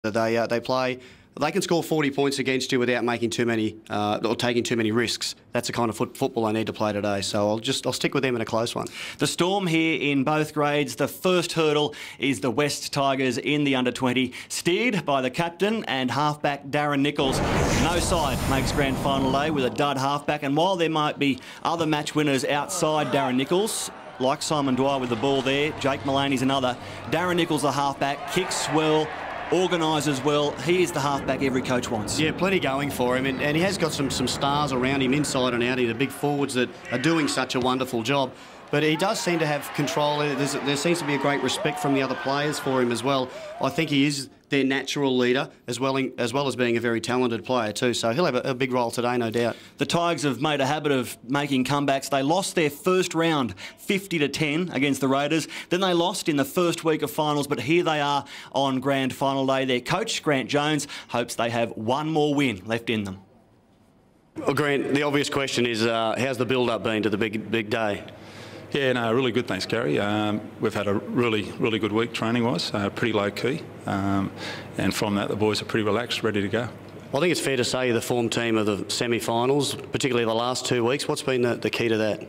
They play. They can score 40 points against you without making too many or taking too many risks. That's the kind of football I need to play today. So I'll stick with them in a close one. The Storm here in both grades. The first hurdle is the West Tigers in the under-20, steered by the captain and halfback Darren Nichols. No side makes grand final day with a dud halfback, and while there might be other match winners outside Darren Nichols, like Simon Dwyer with the ball there, Jake Mullaney's another. Darren Nichols, the halfback, kicks well, organises well. He is the halfback every coach wants. Yeah, plenty going for him, and he has got some stars around him inside and out. The big forwards that are doing such a wonderful job. But he does seem to have control. There seems to be a great respect from the other players for him as well. I think he is their natural leader, as well as being a very talented player too. So he'll have a big role today, no doubt. The Tigers have made a habit of making comebacks. They lost their first round 50-10 against the Raiders. Then they lost in the first week of finals, but here they are on grand final day. Their coach, Grant Jones, hopes they have one more win left in them. Well, Grant, the obvious question is, how's the build-up been to the big day? Yeah, no, really good, thanks, Gary. We've had a really good week training-wise, pretty low-key, and from that the boys are pretty relaxed, ready to go. Well, I think it's fair to say you're the form team of the semi-finals, particularly the last 2 weeks. What's been the key to that?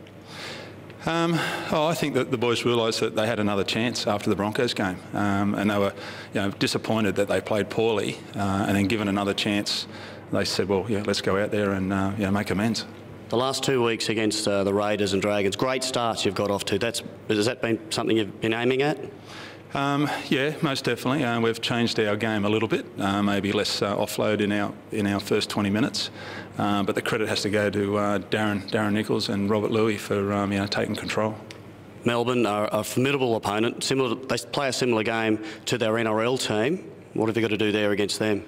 I think that the boys realised that they had another chance after the Broncos game, and they were disappointed that they played poorly, and then given another chance, they said, well, yeah, let's go out there and make amends. The last 2 weeks against the Raiders and Dragons, great starts you've got off to. Has that been something you've been aiming at? Yeah, most definitely. We've changed our game a little bit, maybe less offload in our first 20 minutes. But the credit has to go to Darren Nichols and Robert Louis for taking control. Melbourne are a formidable opponent. They play a similar game to their NRL team. What have you got to do there against them?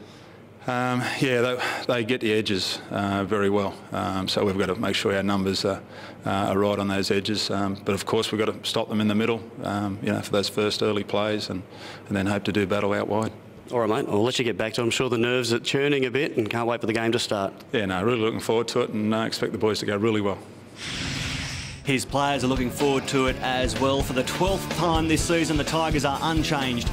Yeah, they get the edges very well, so we've got to make sure our numbers are right on those edges. But of course, we've got to stop them in the middle, for those first early plays, and then hope to do battle out wide. All right, mate. I'll let you get back to it. I'm sure the nerves are churning a bit, and can't wait for the game to start. Yeah, no, really looking forward to it, and I expect the boys to go really well. His players are looking forward to it as well. For the 12th time this season, the Tigers are unchanged,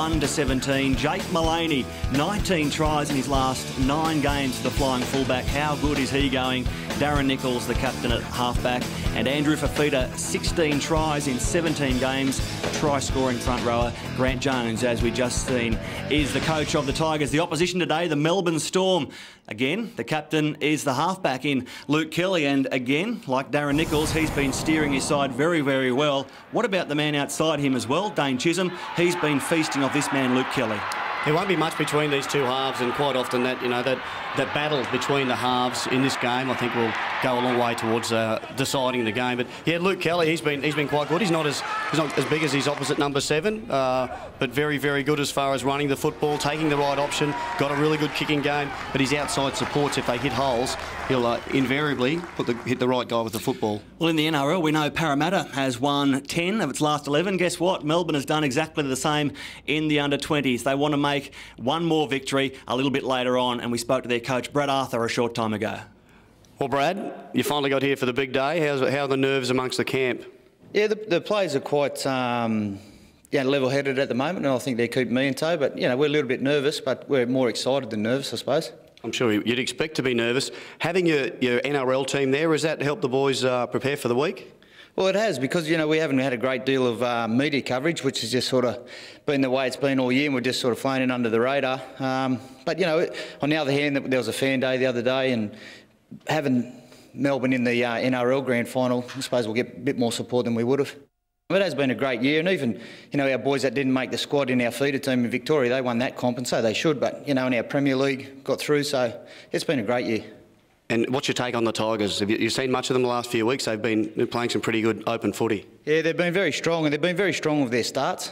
1-17. Jake Mullaney, 19 tries in his last 9 games for the flying fullback. How good is he going? Darren Nichols, the captain at halfback, and Andrew Fafita, 16 tries in 17 games, a try-scoring front rower. Grant Jones, as we just seen, is the coach of the Tigers. The opposition today, the Melbourne Storm. Again, the captain is the halfback in Luke Kelly, and again, like Darren Nichols, he's been steering his side very well. What about the man outside him as well, Dane Chisholm? He's been feasting off this man, Luke Kelly. There won't be much between these two halves, and quite often that battle between the halves in this game, I think, will go a long way towards deciding the game. But yeah, Luke Kelly, he's been quite good. He's not as big as his opposite number 7, but very good as far as running the football, taking the right option. Got a really good kicking game, but his outside supports, if they hit holes, he'll invariably hit the right guy with the football. Well, in the NRL, we know Parramatta has won 10 of its last 11. Guess what? Melbourne has done exactly the same in the under-20s. They want to make one more victory a little bit later on, and we spoke to their coach, Brad Arthur, a short time ago. Well, Brad, you finally got here for the big day. How are the nerves amongst the camp? Yeah, the players are quite level-headed at the moment, and I think they're keeping me in tow. But, we're a little bit nervous, but we're more excited than nervous, I suppose. I'm sure you'd expect to be nervous. Having your NRL team there, has that helped the boys prepare for the week? Well, it has, because, we haven't had a great deal of media coverage, which has just sort of been the way it's been all year, and we're just sort of flown in under the radar. But, on the other hand, there was a fan day the other day, and having Melbourne in the NRL grand final, I suppose we'll get a bit more support than we would have. It has been a great year, and even, our boys that didn't make the squad in our feeder team in Victoria, they won that comp, and so they should, but, in our Premier League got through, so it's been a great year. And what's your take on the Tigers? Have you seen much of them the last few weeks? They've been playing some pretty good open footy. Yeah, they've been very strong, and they've been very strong with their starts.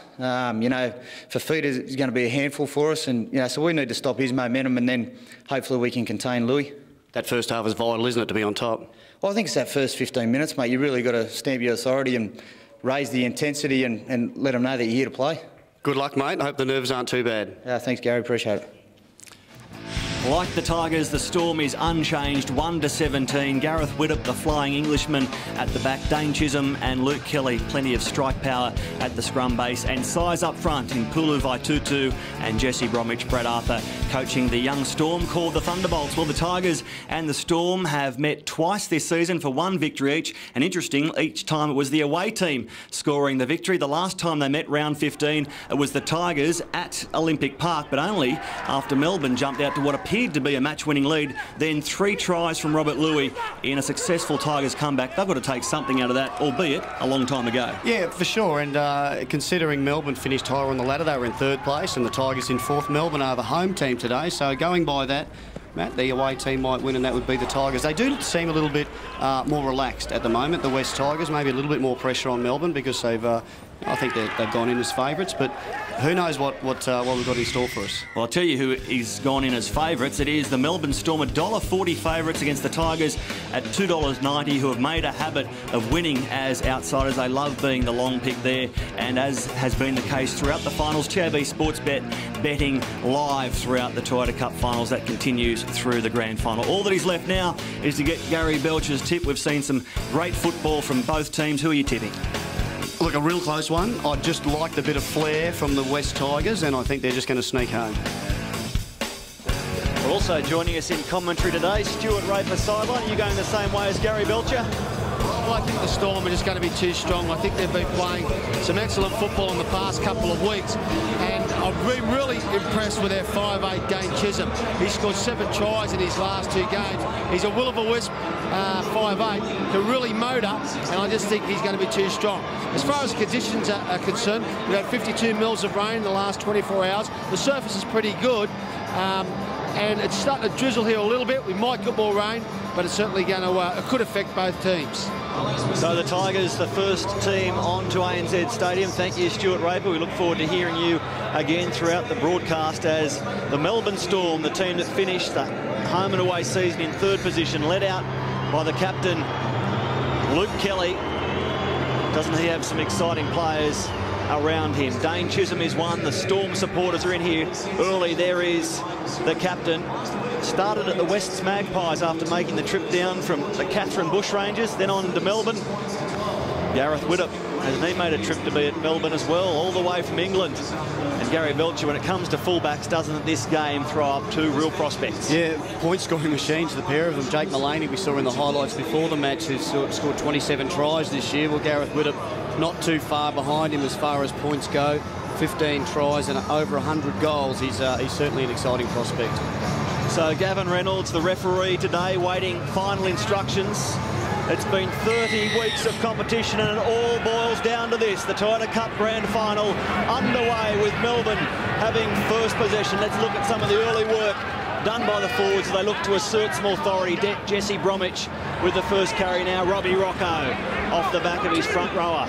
Fafita is going to be a handful for us, and so we need to stop his momentum, and then hopefully we can contain Louis. That first half is vital, isn't it, to be on top? Well, I think it's that first 15 minutes, mate. You really got to stamp your authority and raise the intensity and let them know that you're here to play. Good luck, mate. I hope the nerves aren't too bad. Thanks, Gary. Appreciate it. Like the Tigers, the Storm is unchanged, 1-17. Gareth Widdop, the flying Englishman, at the back. Dane Chisholm and Luke Kelly, plenty of strike power at the scrum base. And size up front in Pulu Vaitutu and Jesse Bromwich. Brad Arthur coaching the young Storm, called the Thunderbolts. Well, the Tigers and the Storm have met twice this season for one victory each. And interesting, each time it was the away team scoring the victory. The last time they met, round 15, it was the Tigers at Olympic Park, but only after Melbourne jumped out to what appeared to be a match-winning lead. Then 3 tries from Robert Louis in a successful Tigers comeback. They've got to take something out of that, albeit a long time ago. Yeah, for sure. And considering Melbourne finished higher on the ladder, they were in 3rd place, and the Tigers in 4th. Melbourne are the home team today, so going by that, Matt, the away team might win, and that would be the Tigers. They do seem a little bit more relaxed at the moment, the West Tigers. Maybe a little bit more pressure on Melbourne because they've, I think they've gone in as favourites, but who knows what we've got in store for us. Well, I'll tell you who is gone in as favourites. It is the Melbourne Storm, $1.40 favourites against the Tigers at $2.90, who have made a habit of winning as outsiders. They love being the long pick there, and as has been the case throughout the finals, TAB Sportsbet betting live throughout the Toyota Cup finals. That continues through the grand final. All that is left now is to get Gary Belcher's tip. We've seen some great football from both teams. Who are you tipping? Look, a real close one. I just liked a bit of flair from the West Tigers, and I think they're just going to sneak home. Well, also joining us in commentary today, Stuart Raper sideline. Are you going the same way as Gary Belcher? Well, I think the Storm are just going to be too strong. I think they've been playing some excellent football in the past couple of weeks, and I've been really impressed with their 5'8" Dane Chisholm. He scored 7 tries in his last 2 games. He's a will-o'-the-wisp 5'8", can really motor, and I just think he's going to be too strong. As far as conditions are concerned, we've had 52 mils of rain in the last 24 hours. The surface is pretty good. And it's starting to drizzle here a little bit. We might get more rain, but it's certainly going to, it could affect both teams. So the Tigers, the first team on to ANZ Stadium. Thank you, Stuart Raper. We look forward to hearing you again throughout the broadcast as the Melbourne Storm, the team that finished the home and away season in 3rd position, led out by the captain, Luke Kelly. Doesn't he have some exciting players around him? Dane Chisholm is one. The Storm supporters are in here early. There is the captain. Started at the Wests Magpies after making the trip down from the Catherine Bushrangers, then on to Melbourne. Gareth Widdop, has he made a trip to be at Melbourne as well, all the way from England. And Gary Belcher, when it comes to fullbacks, doesn't this game throw up 2 real prospects? Yeah, point-scoring machines, the pair of them. Jake Mullaney, we saw in the highlights before the match, who's scored 27 tries this year. Well, Gareth Widdop not too far behind him as far as points go. 15 tries and over 100 goals. He's certainly an exciting prospect. So Gavin Reynolds, the referee today, waiting final instructions. It's been 30 weeks of competition and it all boils down to this. The Toyota Cup Grand Final underway with Melbourne having first possession. Let's look at some of the early work done by the forwards as they look to assert some authority. Jesse Bromwich with the first carry now. Robbie Rocco off the back of his front rower.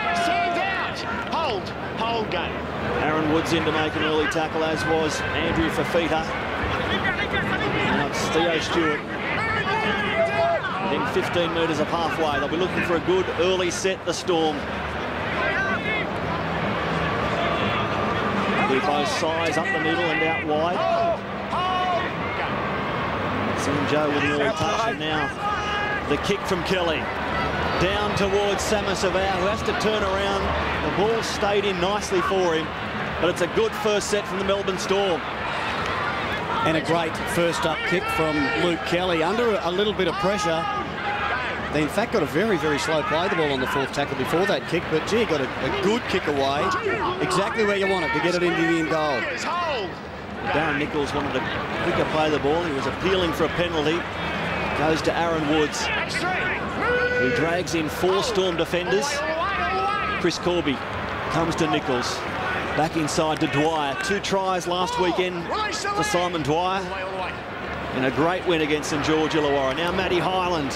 Hold game. Aaron Woods in to make an early tackle, as was Andrew Fafita. Now it's Theo Stewart. Within 15 metres of halfway. They'll be looking for a good early set, the Storm. With both sides up the middle and out wide. St. Joe with the early touch, and now the kick from Kelly. Down towards Samasavau, who has to turn around. The ball stayed in nicely for him, but it's a good first set from the Melbourne Storm. And a great first-up kick from Luke Kelly under a little bit of pressure. They, in fact, got a very, very slow play the ball on the 4th tackle before that kick, but, gee, got a good kick away. Exactly where you want it to get it into the end goal. Darren Nichols wanted to quicker play the ball. He was appealing for a penalty. Goes to Aaron Woods, who drags in 4 Storm defenders. Chris Corby comes to Nichols. Back inside to Dwyer. 2 tries last weekend for Simon Dwyer. And a great win against St George Illawarra. Now Matty Highland.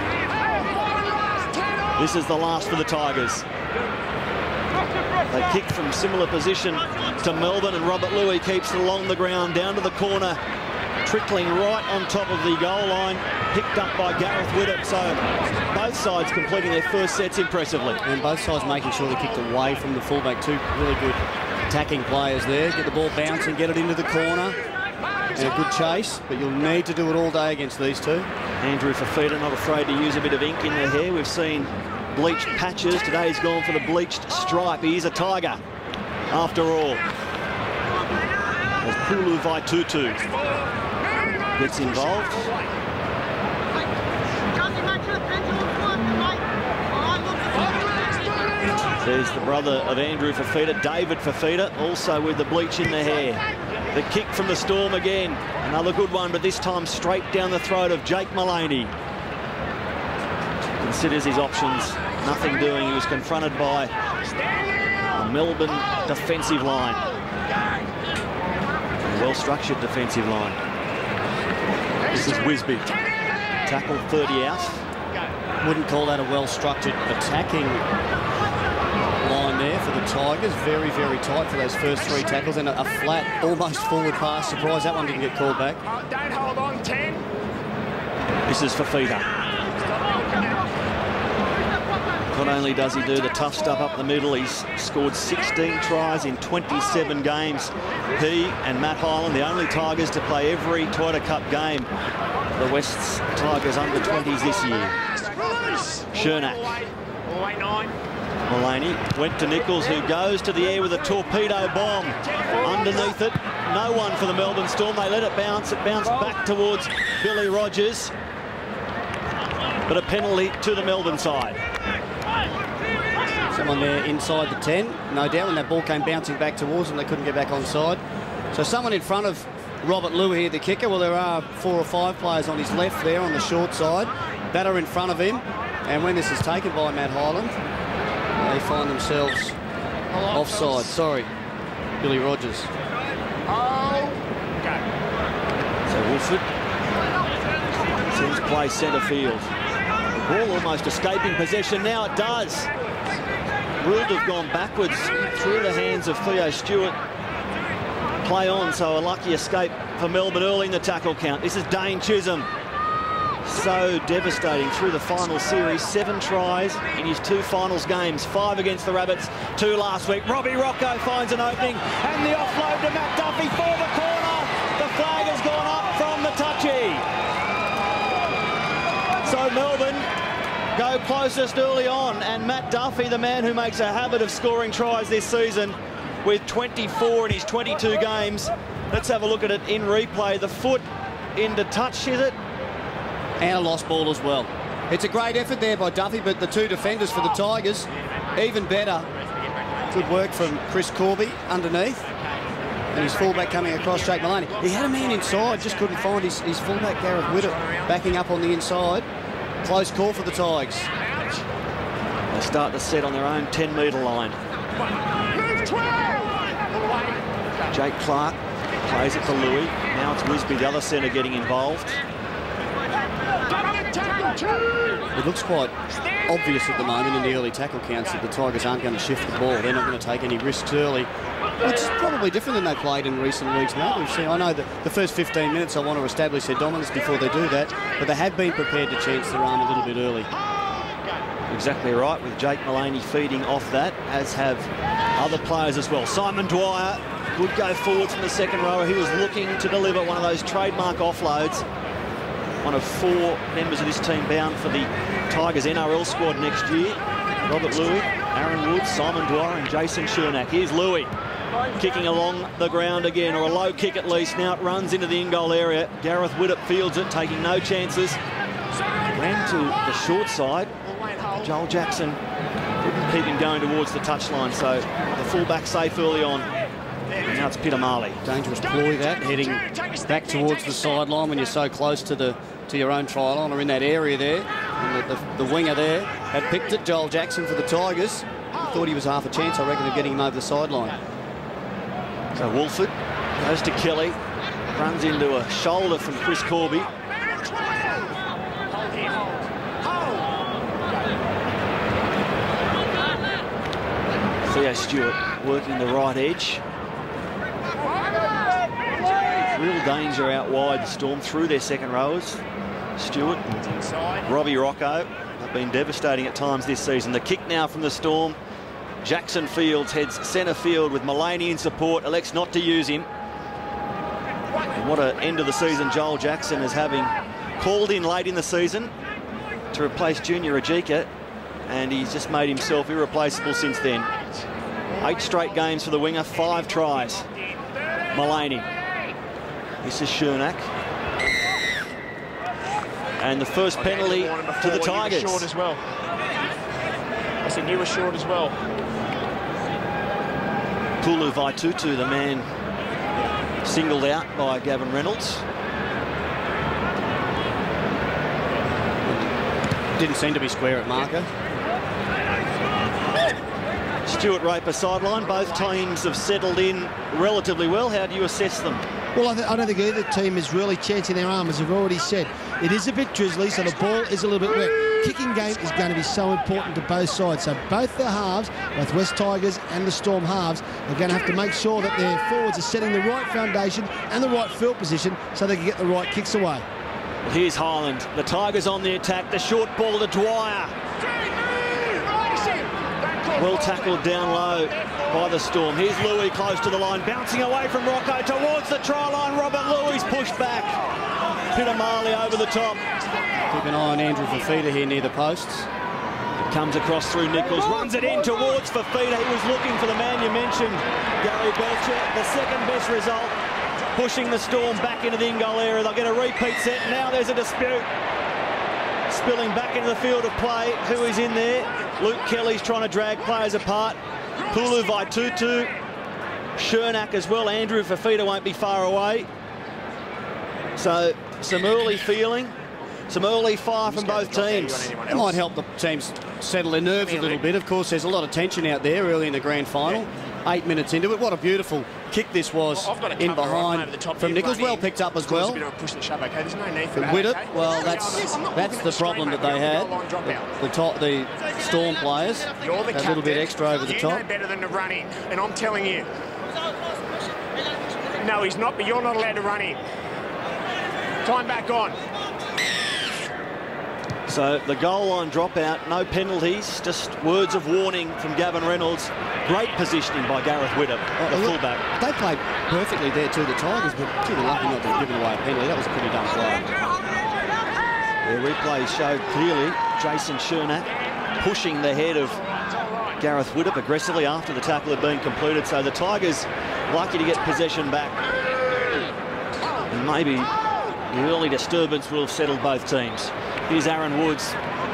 This is the last for the Tigers. They kick from similar position to Melbourne, and Robert Louis keeps it along the ground, down to the corner, trickling right on top of the goal line, picked up by Gareth Widdop. So both sides completing their first sets impressively. And both sides making sure they kicked away from the fullback. 2 really good attacking players there. Get the ball bouncing, get it into the corner. and a good chase, but you'll need to do it all day against these two. Andrew Fafita not afraid to use a bit of ink in their hair. We've seen bleached patches. Today he's gone for the bleached stripe. He is a Tiger, after all. As Pulu Vaitutu gets involved. There's the brother of Andrew Fafita, David Fafita, also with the bleach in the hair. The kick from the Storm again. Another good one, but this time straight down the throat of Jake Mullaney. Considers his options. Nothing doing. He was confronted by a Melbourne defensive line. A well-structured defensive line. This is Wisby. Tackle 30 out. Wouldn't call that a well-structured attacking line there for the Tigers. Very, very tight for those first 3 tackles, and a flat, almost forward pass. Surprised that one didn't get called back. Don't hold on, 10. This is Fafita. Not only does he do the tough stuff up the middle, he's scored 16 tries in 27 games. He and Matt Hyland, the only Tigers to play every Toyota Cup game. The West's Tigers under 20s this year. Chernak. Mullaney went to Nichols, who goes to the air with a torpedo bomb. Underneath it, no one for the Melbourne Storm. They let it bounce. It bounced back towards Billy Rogers. But a penalty to the Melbourne side. Someone there inside the 10, no doubt. When that ball came bouncing back towards them, they couldn't get back onside. So someone in front of Robert Louis here, the kicker. Well, there are 4 or 5 players on his left there on the short side that are in front of him. And when this is taken by Matt Hyland, they find themselves offside. Sorry, Billy Rogers. So Wolford sends play centre field. The ball almost escaping possession. Now it does. Ruled to have gone backwards through the hands of Theo Stewart. Play on, so a lucky escape for Melbourne early in the tackle count. This is Dane Chisholm. So devastating through the final series. 7 tries in his 2 finals games. 5 against the Rabbits, 2 last week. Robbie Rocco finds an opening, and the offload to Matt Duffy for the corner. The flag has gone up from the touchy. So Melbourne go closest early on, and Matt Duffy, the man who makes a habit of scoring tries this season, with 24 in his 22 games. Let's have a look at it in replay. The foot into touch, is it? And a lost ball as well. It's a great effort there by Duffy, but the 2 defenders for the Tigers, even better. Good work from Chris Corby underneath. And his fullback coming across, Jake Mullaney. He had a man inside, just couldn't find his fullback, Gareth Widdop, backing up on the inside. Close call for the Tigers. They start the set on their own 10-metre line. Jake Clark plays it to Louis. Now it's Wisby, the other centre, getting involved. It looks quite obvious at the moment in the early tackle counts that the Tigers aren't going to shift the ball. They're not going to take any risks early, which is probably different than they played in recent weeks now. We've seen, I know that the first 15 minutes I want to establish their dominance before they do that, but they have been prepared to chance their arm a little bit early. Exactly right, with Jake Mullaney feeding off that, as have other players as well. Simon Dwyer, good go forward from the second rower. He was looking to deliver one of those trademark offloads. One of 4 members of this team bound for the Tigers NRL squad next year. Robert Louis, Aaron Woods, Simon Dwyer and Jason Chernak. Here's Louis kicking along the ground again, or a low kick at least. Now it runs into the in-goal area. Gareth Widdop fields it, taking no chances. Ran to the short side. Joel Jackson couldn't keep him going towards the touchline, so the fullback safe early on. And now it's Peter Marley. Dangerous ploy that, heading back towards the sideline when you're so close to your own try line, or in that area there. And the winger there had picked it, Joel Jackson, for the Tigers. He thought he was half a chance, I reckon, of getting him over the sideline. So Wolford goes to Kelly, runs into a shoulder from Chris Corby. Theo Stewart working the right edge. Real danger out wide, the Storm through their second rowers. Stewart and Robbie Rocco have been devastating at times this season. The kick now from the Storm. Jackson Fields heads centre field with Mullaney in support, elects not to use him. What an end of the season Joel Jackson is having. Called in late in the season to replace Junior Ajika, and he's just made himself irreplaceable since then. 8 straight games for the winger, 5 tries. Mullaney. This is Chernak. And the first penalty to the Tigers. Short as well. I said you were short as well. Pulu Vaitutu, the man singled out by Gavin Reynolds. Didn't seem to be square at marker. Stuart Raper sideline. Both teams have settled in relatively well. How do you assess them? Well, I don't think either team is really chancing their arm, as I've already said. It is a bit drizzly, so the ball is a little bit wet. Kicking game is going to be so important to both sides. So both the halves, both West Tigers and the Storm halves, are going to have to make sure that their forwards are setting the right foundation and the right field position so they can get the right kicks away. Well, here's Highland. The Tigers on the attack. The short ball to Dwyer. Well tackled down low by the Storm. Here's Louis close to the line, bouncing away from Rocco towards the try line. Robert Louis pushed back. Peter Marley over the top. Keep an eye on Andrew Fafita here near the posts. It comes across through Nichols, runs it in towards Fafita. He was looking for the man you mentioned, Gary Belcher. The second best result, pushing the Storm back into the in-goal area. They'll get a repeat set. Now there's a dispute. Spilling back into the field of play. Who is in there? Luke Kelly's trying to drag players apart. Pulu Vaitutu, Chernak as well. Andrew Fafita won't be far away. So some early feeling, some early fire from both teams. It might help the teams settle their nerves a little bit. Of course, there's a lot of tension out there early in the grand final. 8 minutes into it. What a beautiful kick this was in behind from Nichols. Well picked up as well. Widdop, well, that's the problem that they had. The Storm players, a little bit extra over the top. You know better than to run in, and I'm telling you. No, he's not, but you're not allowed to run in. Time back on. So the goal line dropout, no penalties, just words of warning from Gavin Reynolds. Great positioning by Gareth Widdop, the fullback. They played perfectly there too, the Tigers, but gee, they're lucky not to have given away a penalty. That was a pretty dumb play. The replays showed clearly Jason Chernak pushing the head of Gareth Widdop aggressively after the tackle had been completed. So the Tigers lucky to get possession back. And maybe the early disturbance will have settled both teams. Here's Aaron Woods.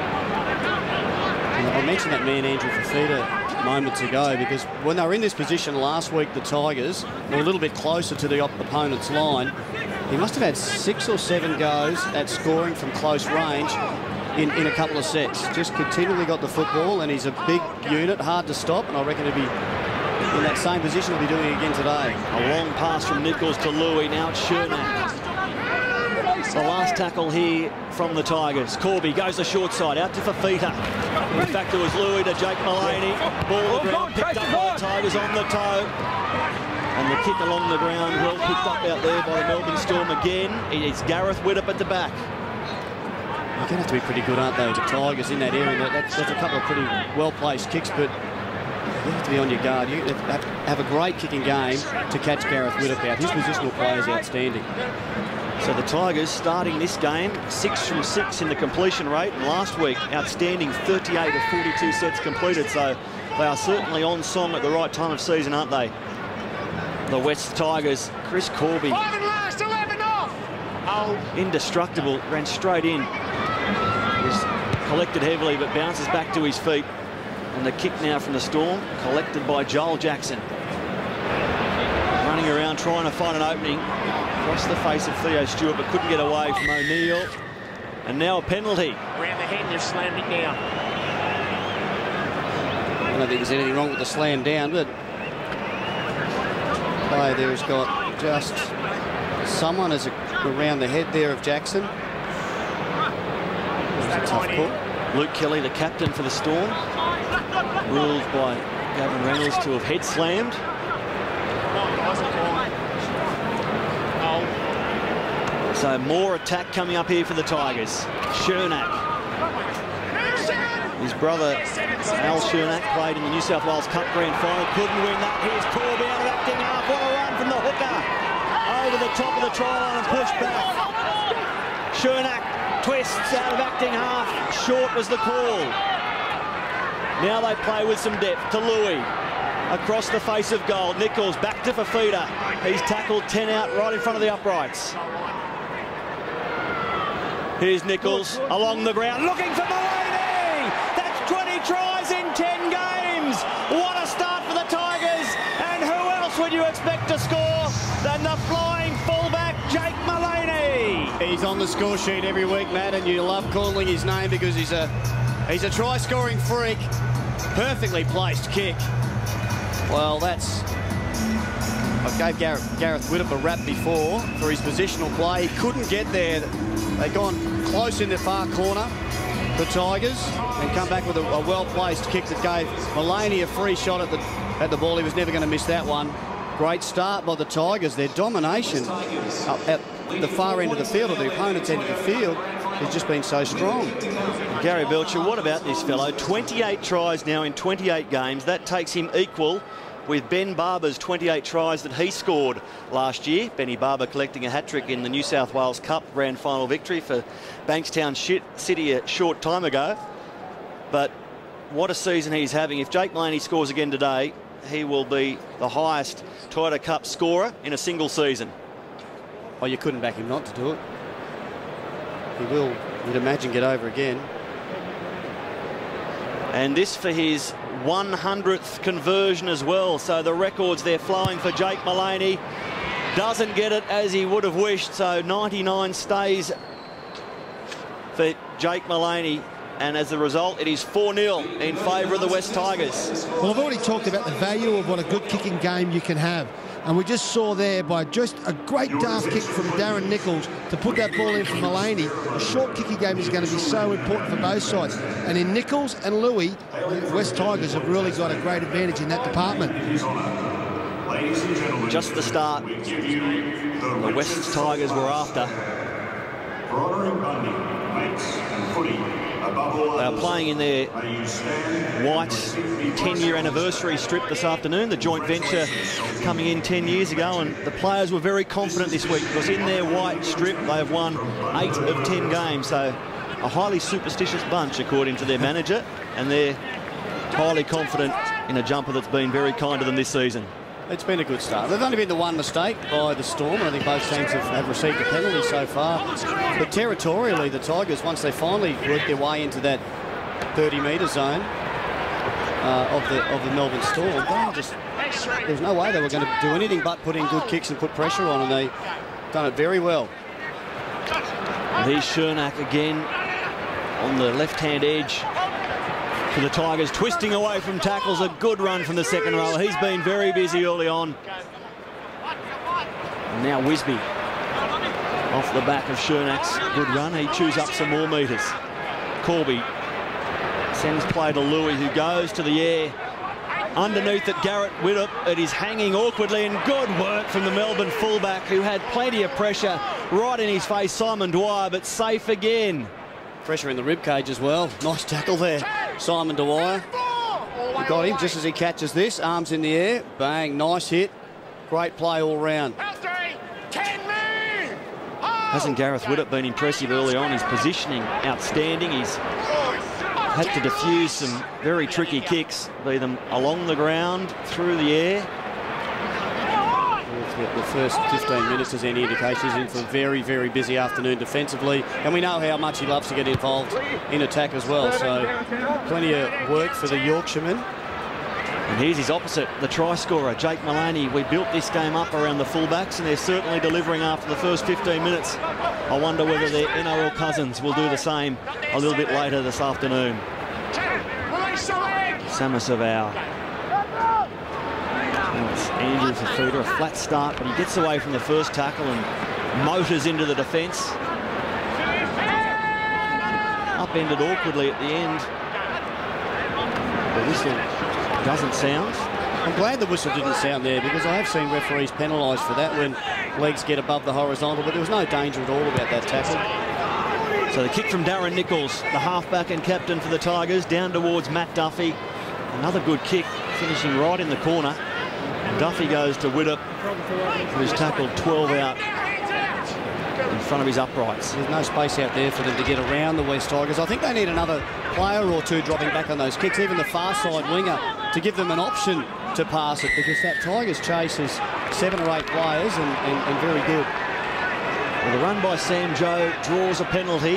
I mentioned that man Andrew Fafita moments ago because when they were in this position last week, the Tigers were a little bit closer to the opponent's line. He must have had 6 or 7 goes at scoring from close range in a couple of sets. Just continually got the football, and he's a big unit, hard to stop, and I reckon he'll be in that same position he'll be doing again today. A long pass from Nichols to Louis, now it's Chernak. The last tackle here from the Tigers. Corby goes the short side, out to Fafita. In fact, it was Louis to Jake Mullaney. Ball to the ground, picked up by the Tigers on the toe. And the kick along the ground, well picked up out there by the Melbourne Storm again. It's Gareth Widdop at the back. You're going to have to be pretty good, aren't they, the Tigers in that area? That's a couple of pretty well-placed kicks, but you have to be on your guard. You have a great kicking game to catch Gareth Widdop out. His positional play is outstanding. So the Tigers starting this game 6 from 6 in the completion rate, and last week outstanding 38 of 42 sets completed. So they are certainly on song at the right time of season, aren't they? The West Tigers, Chris Corby. 5 and last, 11 off. Oh, indestructible, ran straight in. Was collected heavily, but bounces back to his feet. And the kick now from the Storm, collected by Joel Jackson. Running around trying to find an opening. Across the face of Theo Stewart, but couldn't get away from O'Neill. And now a penalty. Around the head and they've slammed it down. I don't think there's anything wrong with the slam down, but player there has got just someone around the head there of Jackson. That was a tough call. Luke Kelly, the captain for the Storm, ruled by Gavin Reynolds to have head slammed. So more attack coming up here for the Tigers. Chernak. His brother Al Chernak played in the New South Wales Cup Grand Final. Couldn't win that. Here's Corby out of acting half. What a run from the hooker. Over the top of the try line and pushed back. Chernak twists out of acting half. Short was the call. Now they play with some depth to Louis. Across the face of goal. Nichols back to Fafita. He's tackled 10 out right in front of the uprights. Here's Nichols along the ground looking for Mulaney. That's 20 tries in 10 games. What a start for the Tigers. And who else would you expect to score than the flying fullback Jake Mulaney? He's on the score sheet every week, Matt, and you love calling his name because he's a try-scoring freak. Perfectly placed kick. Well, I gave Gareth Widdop a rap before for his positional play. He couldn't get there. They'd gone close in the far corner, the Tigers, and come back with a well-placed kick that gave Mulaney a free shot at the ball. He was never going to miss that one. Great start by the Tigers. Their domination up at the far end of the field, or the opponent's end of the field, has just been so strong. Gary Belcher, what about this fellow? 28 tries now in 28 games. That takes him equal with Ben Barber's 28 tries that he scored last year. Benny Barber collecting a hat-trick in the New South Wales Cup grand final victory for Bankstown City a short time ago. But what a season he's having. If Jake Mulaney scores again today, he will be the highest Toyota Cup scorer in a single season. Oh, you couldn't back him not to do it. He will, you'd imagine, get over again. And this for his 100th conversion as well. So the records they're flowing for Jake Mulaney. Doesn't get it as he would have wished. So 99 stays for Jake Mulaney. And as a result, it is 4-0 in favour of the West Tigers. Well, I've already talked about the value of what a good kicking game you can have. And we just saw there by just a great daft kick from Darren Nichols to put that ball in for Mulaney. A short kicking game is going to be so important for both sides. And in Nichols and Louis, the West Tigers have really got a great advantage in that department. Just the start the West Tigers were after. They are playing in their white 10-year anniversary strip this afternoon, the joint venture coming in 10 years ago, and the players were very confident this week because in their white strip they have won 8 of 10 games, so a highly superstitious bunch according to their manager, and they're highly confident in a jumper that's been very kind to them this season. It's been a good start. There's only been the one mistake by the Storm. I think both teams have received a penalty so far. But territorially, the Tigers, once they finally work their way into that 30-metre zone of the Melbourne Storm, there's no way they were going to do anything but put in good kicks and put pressure on, and they've done it very well. And here's Chernak again on the left-hand edge for the Tigers, twisting away from tackles. A good run from the second row. He's been very busy early on. And now Wisby off the back of Chernak's good run. He chews up some more metres. Corby sends play to Louis, who goes to the air. Underneath it, Gareth Widdop. It is hanging awkwardly, and good work from the Melbourne fullback, who had plenty of pressure right in his face, Simon Dwyer, but safe again. Pressure in the ribcage as well. Nice tackle there, Simon Dwyer. We got him just as he catches this. Arms in the air. Bang, nice hit. Great play all round. Hasn't Gareth Widdop been impressive early on? His positioning outstanding. He's had to defuse some very tricky kicks, be them along the ground, through the air. The first 15 minutes is any indication. He's in for a very, very busy afternoon defensively, and we know how much he loves to get involved in attack as well, so plenty of work for the Yorkshireman. And here's his opposite, the try scorer, Jake Mulaney. We built this game up around the fullbacks, and they're certainly delivering after the first 15 minutes. I wonder whether their NRL cousins will do the same a little bit later this afternoon. Samasavau. It's Andrew Fafita, a flat start, but he gets away from the first tackle and motors into the defence. Upended awkwardly at the end. The whistle doesn't sound. I'm glad the whistle didn't sound there, because I have seen referees penalised for that when legs get above the horizontal, but there was no danger at all about that tackle. So the kick from Darren Nichols, the halfback and captain for the Tigers, down towards Matt Duffy. Another good kick, finishing right in the corner. Duffy goes to Widdop, who's tackled 12 out front of his uprights. There's no space out there for them to get around the West Tigers. I think they need another player or two dropping back on those kicks, even the far side winger, to give them an option to pass it, because that Tigers chase is 7 or 8 players and very good. Well, the run by Sam Joe draws a penalty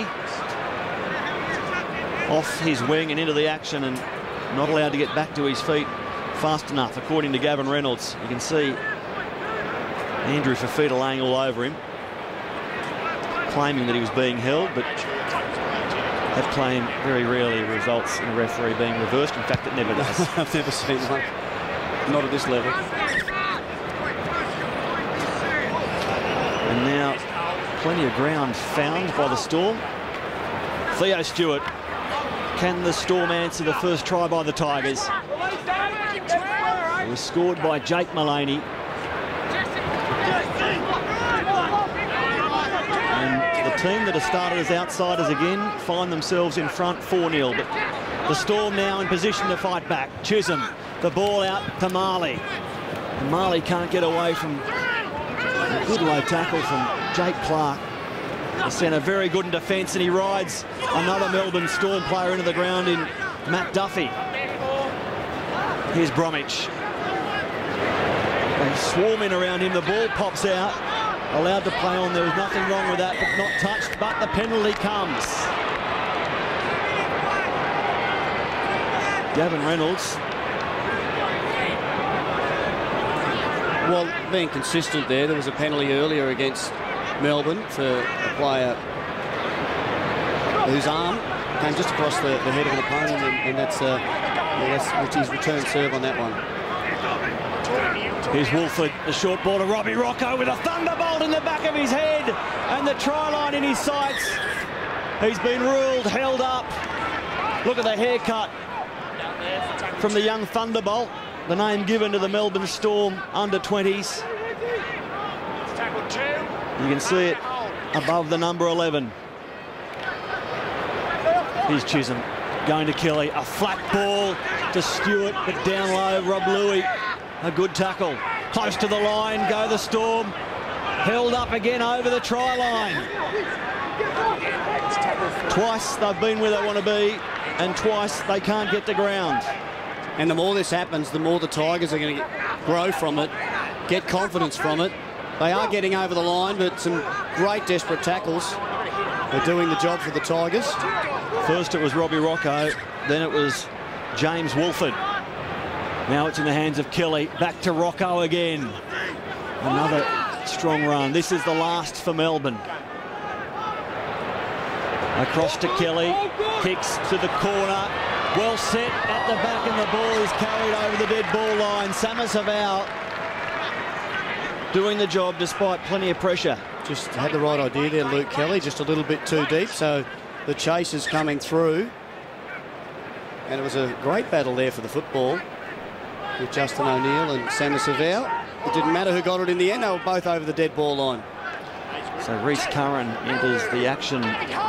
off his wing and into the action, and not allowed to get back to his feet fast enough, according to Gavin Reynolds. You can see Andrew Fafita laying all over him, claiming that he was being held, but that claim very rarely results in a referee being reversed. In fact, it never does. I've never seen one. Not at this level. And now plenty of ground found by the Storm. Theo Stewart. Can the Storm answer the first try by the Tigers? It was scored by Jake Mullaney. And the team that has started as outsiders again find themselves in front 4-0. But the Storm now in position to fight back. Chisholm, the ball out to Marley. And Marley can't get away from a good low tackle from Jake Clark. The centre very good in defence, and he rides another Melbourne Storm player into the ground in Matt Duffy. Here's Bromwich. They swarm in around him. The ball pops out. Allowed to play on. There was nothing wrong with that, but not touched. But the penalty comes. Gavin Reynolds. Well, being consistent there was a penalty earlier against Melbourne for a player whose arm came just across the head of an opponent, and that's his return serve on that one. Here's Wolford, the short ball to Robbie Rocco with a thunderbolt in the back of his head and the try line in his sights. He's been ruled held up. Look at the haircut from the young Thunderbolt, the name given to the Melbourne Storm under-20s. You can see it above the number 11. Here's Chisholm going to Kelly. A flat ball to Stewart, but down low, Rob Louis. A good tackle. Close to the line, go the Storm. Held up again over the try line. Twice they've been where they want to be, and twice they can't get to ground. And the more this happens, the more the Tigers are going to grow from it, get confidence from it. They are getting over the line, but some great desperate tackles are doing the job for the Tigers. First it was Robbie Rocco, then it was James Wolford. Now it's in the hands of Kelly. Back to Rocco again. Another strong run. This is the last for Melbourne. Across to Kelly. Kicks to the corner. Well set at the back, and the ball is carried over the dead ball line. Samus Havau doing the job despite plenty of pressure. Just had the right idea there, Luke Kelly, just a little bit too deep, so the chase is coming through. And it was a great battle there for the football with Justin O'Neill and Samus Havau. It didn't matter who got it in the end, they were both over the dead ball line. So Reece Curran enters the action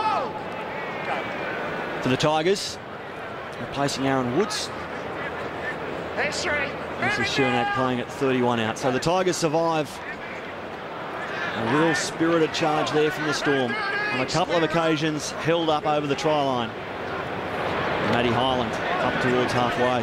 for the Tigers, replacing Aaron Woods. This is Chernak playing at 31 out. So the Tigers survive. A real spirited charge there from the Storm. On a couple of occasions, held up over the try line. And Matty Hyland up towards halfway.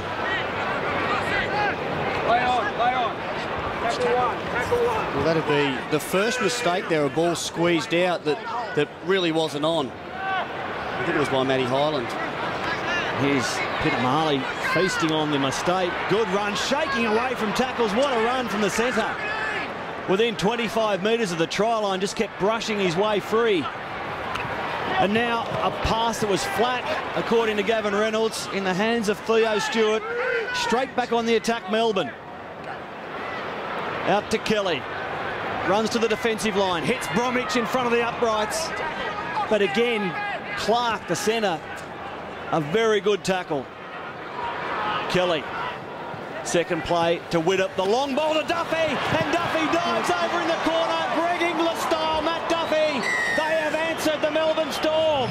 Well, that'd be the first mistake there, a ball squeezed out that really wasn't on. I think it was by Matty Hyland. Here's Peter Marley feasting on the mistake. Good run, shaking away from tackles. What a run from the centre. Within 25 metres of the try line, just kept brushing his way free. And now a pass that was flat, according to Gavin Reynolds, in the hands of Theo Stewart. Straight back on the attack, Melbourne. Out to Kelly. Runs to the defensive line. Hits Bromwich in front of the uprights. But again, Clark, the centre, a very good tackle. Kelly. Second play to Widdop. The long ball to Duffy. And Duffy dives over in the corner. Greg Inglis style, Matt Duffy. They have answered the Melbourne Storm.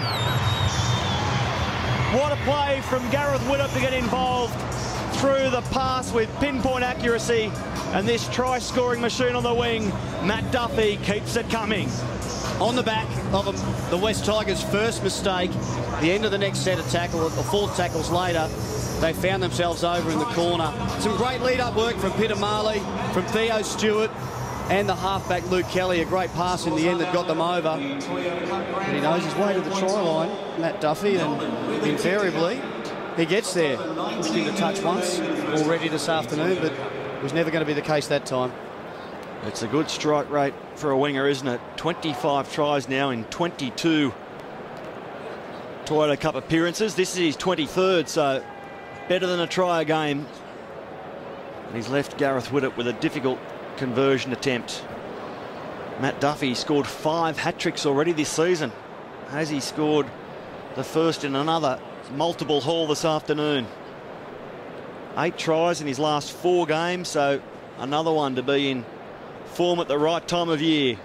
What a play from Gareth Widdop to get involved through the pass with pinpoint accuracy. And this try-scoring machine on the wing, Matt Duffy, keeps it coming. On the back of the West Tigers' first mistake, the end of the next set of tackle, or 4 tackles later, they found themselves over in the corner. Some great lead-up work from Peter Marley, from Theo Stewart, and the halfback Luke Kelly. A great pass in the end that got them over. And he knows his way to the try line, Matt Duffy, and invariably he gets there. Pushed him to touch once already this afternoon, but it was never going to be the case that time. It's a good strike rate for a winger, isn't it? 25 tries now in 22 Toyota Cup appearances. This is his 23rd, so better than a try a game. And he's left Gareth Widdop with a difficult conversion attempt. Matt Duffy scored 5 hat-tricks already this season. Has he scored the first in another multiple haul this afternoon? 8 tries in his last 4 games, so another one to be in form at the right time of year.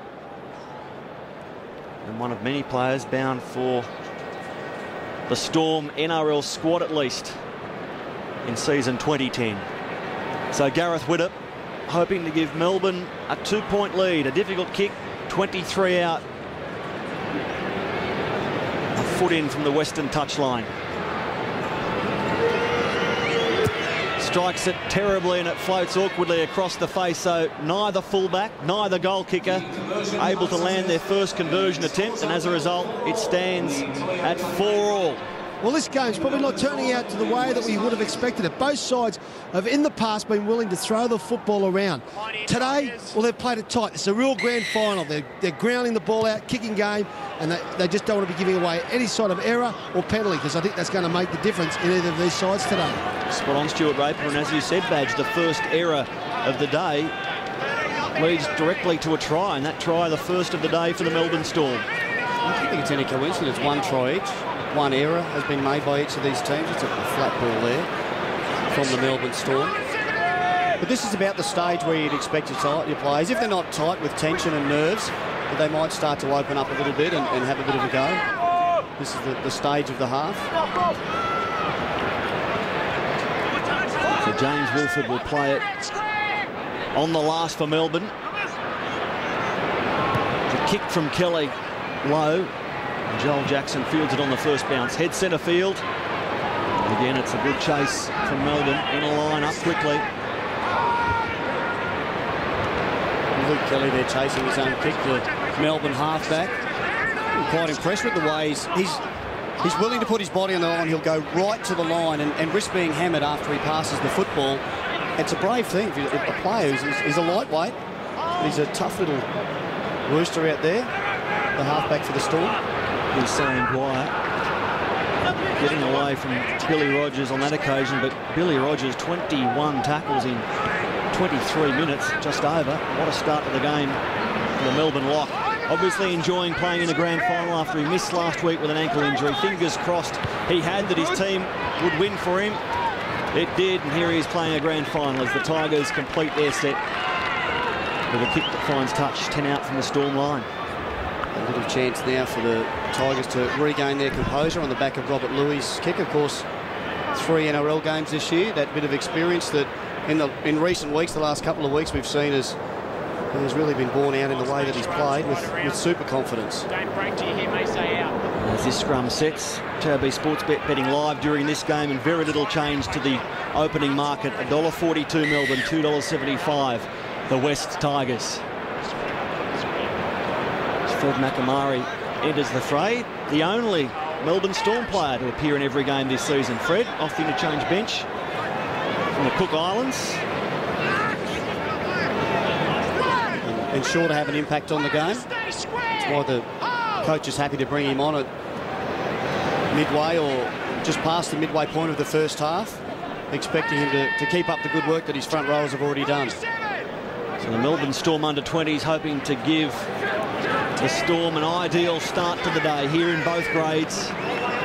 And one of many players bound for the Storm NRL squad at least in season 2010. So Gareth Widdop hoping to give Melbourne a 2-point lead. A difficult kick, 23 out. A foot in from the western touchline. Strikes it terribly and it floats awkwardly across the face, so neither fullback, neither goal kicker able to land their first conversion attempt, and as a result it stands at 4-all. Well, this game's probably not turning out to the way that we would have expected it. Both sides have in the past been willing to throw the football around. Today, well, they've played it tight. It's a real grand final. They're grounding the ball out, kicking game, and they just don't want to be giving away any sort of error or penalty, because I think that's going to make the difference in either of these sides today. Spot on, Stuart Raper, and as you said, Badge, the first error of the day leads directly to a try, and that try the first of the day for the Melbourne Storm. I don't think it's any coincidence. 1 try each. 1 error has been made by each of these teams. It's a flat ball there from the Melbourne Storm. But this is about the stage where you'd expect your players, if they're not tight with tension and nerves, that they might start to open up a little bit and have a bit of a go. This is the stage of the half. So James Wilford will play it on the last for Melbourne. The kick from Kelly low. Joel Jackson fields it on the first bounce. Head centre field. And again, it's a good chase from Melbourne in a line up quickly. Luke Kelly there chasing his own kick, the Melbourne halfback. I'm quite impressed with the way he's willing to put his body on the line. He'll go right to the line and risk being hammered after he passes the football. It's a brave thing. A player is a lightweight. He's a tough little rooster out there, the halfback for the Storm. He's Sam Dwyer getting away from Billy Rogers on that occasion, but Billy Rogers 21 tackles in 23 minutes, just over. What a start to the game for the Melbourne lock. Obviously enjoying playing in the grand final after he missed last week with an ankle injury. Fingers crossed he had that his team would win for him. It did, and here he is playing a grand final as the Tigers complete their set with a kick that finds touch, 10 out from the Storm line. A little chance now for the Tigers to regain their composure on the back of Robert Louis' kick. Of course, 3 NRL games this year. That bit of experience that in recent weeks, the last couple of weeks, we've seen has really been borne out in the way that he's played with super confidence. Don't break till you hear me say out. As this scrum sets, TAB Sportsbet betting live during this game, and very little change to the opening market. $1.42 Melbourne, $2.75 the West Tigers. Fred McAmari enters the fray, the only Melbourne Storm player to appear in every game this season. Fred off the interchange bench from the Cook Islands. And sure to have an impact on the game. That's why the coach is happy to bring him on at midway or just past the midway point of the first half, expecting him to keep up the good work that his front rowers have already done. So the Melbourne Storm under-20s hoping to give the Storm an ideal start to the day here in both grades. Of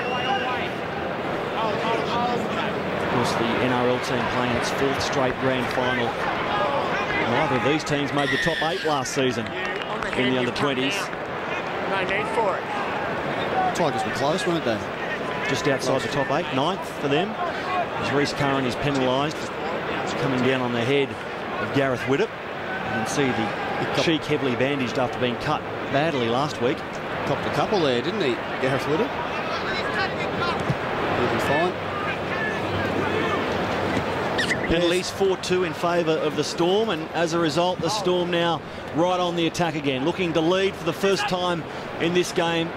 course, the NRL team playing its 4th straight grand final. Neither of these teams made the top 8 last season in the under-20s. No need for it. Tigers were close, weren't they? Just outside the top 8, 9th for them. As Reece Curran is penalised, coming down on the head of Gareth Widdop. You can see the cheek heavily bandaged after being cut badly last week. Copped a couple there, didn't he, Gareth Whittle? He'll be fine. Penalties 4-2 in favour of the Storm, and as a result, the Storm now right on the attack again, looking to lead for the first time in this game.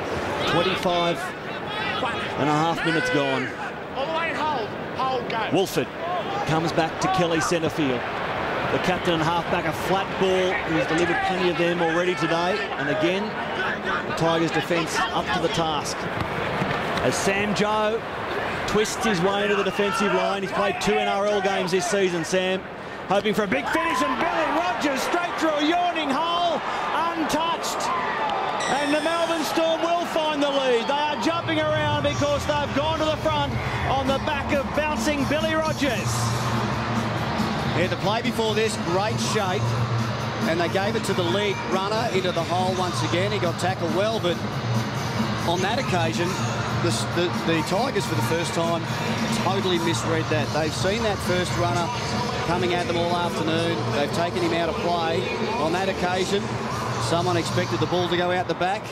25.5 minutes gone. All the way, hold, go. Wolford comes back to Kelly centre field. The captain and halfback, a flat ball. He's delivered plenty of them already today, and again, the Tigers' defence up to the task. As Sam Joe twists his way into the defensive line. He's played 2 NRL games this season, Sam. Hoping for a big finish, and Billy Rogers straight through a yawning hole, untouched. And the Melbourne Storm will find the lead. They are jumping around because they've gone to the front on the back of bouncing Billy Rogers. Yeah, the play before this, great shape. And they gave it to the lead runner into the hole once again. He got tackled well, but on that occasion, the Tigers for the first time totally misread that. They've seen that first runner coming at them all afternoon. They've taken him out of play. On that occasion, someone expected the ball to go out the back.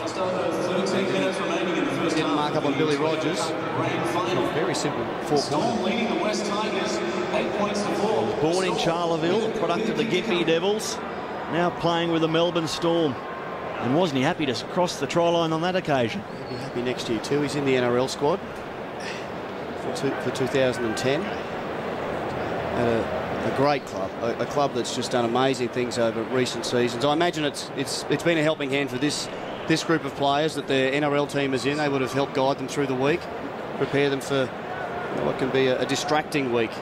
Didn't mark up on Billy Rogers. Very simple 4-point. Born in Charleville, a product of the Gympie Devils, now playing with the Melbourne Storm. And wasn't he happy to cross the try line on that occasion? He'll be happy next year too. He's in the NRL squad for 2010. At a great club, a club that's just done amazing things over recent seasons. I imagine it's been a helping hand for this group of players that their NRL team is in. They would have helped guide them through the week, prepare them for what can be a distracting week,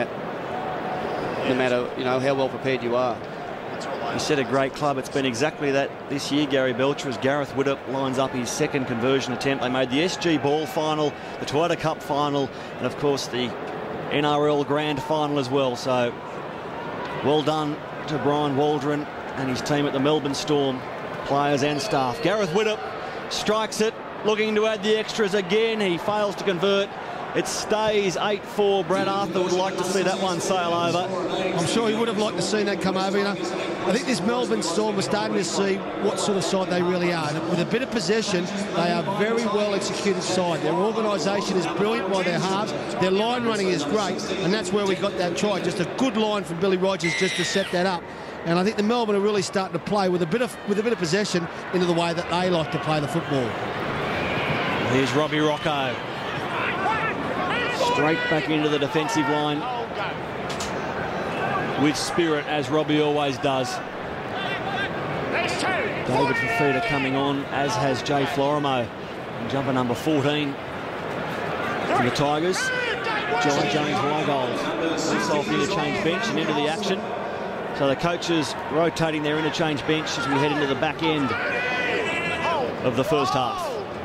no matter how well prepared you are. You said a great club. It's been exactly that this year, Gary Belcher, as Gareth Widdop lines up his second conversion attempt. They made the SG Ball final, the Toyota Cup final, and of course the NRL Grand Final as well. So well done to Brian Waldron and his team at the Melbourne Storm, players and staff. Gareth Widdop strikes it, looking to add the extras again. He fails to convert. It stays 8-4. Brad Arthur would like to see that one sail over. I'm sure he would have liked to see that come over. I think this Melbourne Storm, we're starting to see what sort of side they really are. And with a bit of possession, they are a very well executed side. Their organisation is brilliant by their halves. Their line running is great, and that's where we got that try. Just a good line from Billy Rogers just to set that up. And I think the Melbourne are really starting to play with a bit of possession into the way that they like to play the football. Here's Robbie Rocco. Straight back into the defensive line with spirit, as Robbie always does. David Fafita coming on, as has Jay Florimo. Jumper number 14 for the Tigers. John James Weigold off the interchange bench and into the action. So the coaches rotating their interchange bench as we head into the back end of the first half.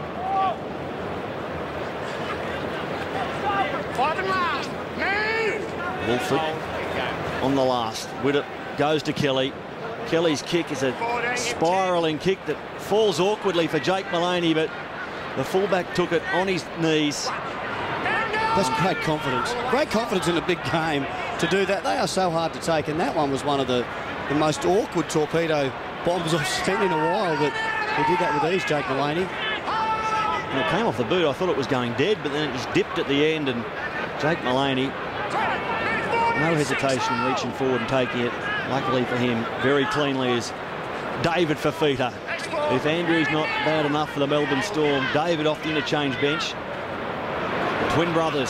Wolford on the last. Widdop goes to Kelly. Kelly's kick is a spiralling kick that falls awkwardly for Jake Mullaney, but the fullback took it on his knees. That's great confidence. Great confidence in a big game to do that. They are so hard to take, and that one was one of the most awkward torpedo bombs I've seen in a while, but he did that with ease, Jake Mullaney. And it came off the boot. I thought it was going dead, but then it just dipped at the end, and Jake Mullaney, no hesitation reaching forward and taking it. Luckily for him, very cleanly is David Fafita. If Andrew's not bad enough for the Melbourne Storm, David off the interchange bench. The twin brothers,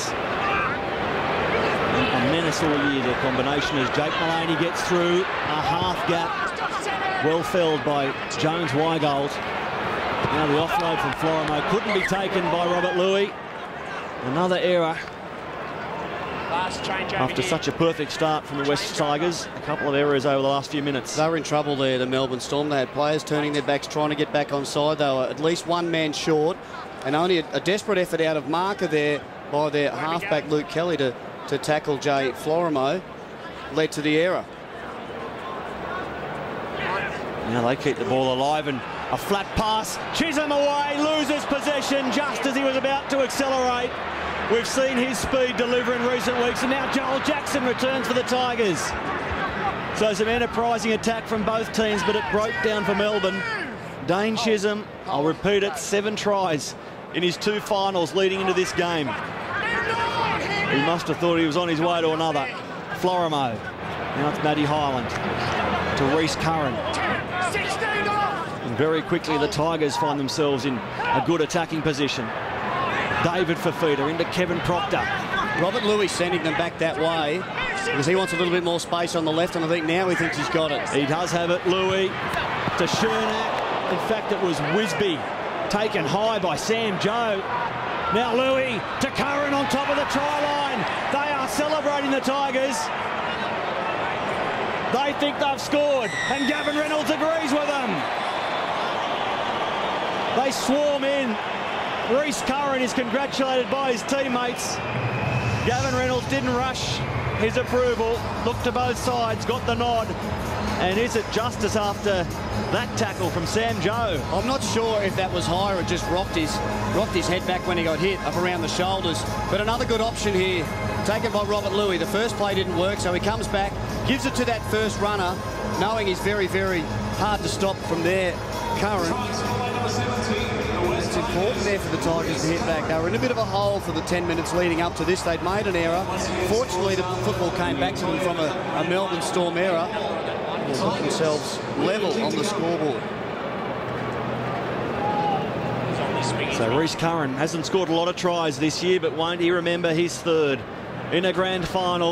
a menace all year, their combination, as Jake Mullaney gets through a half gap, well felled by Jones Weigold. Now the offload from Florimo couldn't be taken by Robert Louis. Another error after such a perfect start from the West Tigers. A couple of errors over the last few minutes. They were in trouble there, the Melbourne Storm. They had players turning their backs, trying to get back on side. They were at least one man short, and only a desperate effort out of marker there by their halfback Luke Kelly to tackle Jay Florimo led to the error. Now they keep the ball alive, and a flat pass. Chisholm away, loses possession just as he was about to accelerate. We've seen his speed deliver in recent weeks, and now Joel Jackson returns for the Tigers. So some enterprising attack from both teams, but it broke down for Melbourne. Dane Chisholm, I'll repeat it, 7 tries in his 2 finals leading into this game. He must have thought he was on his way to another. Florimo. Now it's Matty Highland to Reece Curran. And very quickly the Tigers find themselves in a good attacking position. David Fafita into Kevin Proctor. Robert Louis sending them back that way because he wants a little bit more space on the left, and I think now he thinks he's got it. He does have it. Louis to Chernak. In fact, it was Wisby taken high by Sam Joe. Now Louis to Curran on top of the try line. They are celebrating, the Tigers. They think they've scored, and Gavin Reynolds agrees with them. They swarm in. Reece Curran is congratulated by his teammates. Gavin Reynolds didn't rush his approval, looked to both sides, got the nod. And is it justice after that tackle from Sam Joe? I'm not sure if that was high or it just rocked his head back when he got hit up around the shoulders. But another good option here, taken by Robert Louis. The first play didn't work, so he comes back, gives it to that first runner, knowing he's very, very hard to stop from there. Curran. It's important there for the Tigers to hit back. They were in a bit of a hole for the 10 minutes leading up to this. They'd made an error. Fortunately, the football came back to them from a Melbourne Storm error. They've got themselves level on the scoreboard. So Reece Curran hasn't scored a lot of tries this year, but won't he remember his 3rd in a grand final?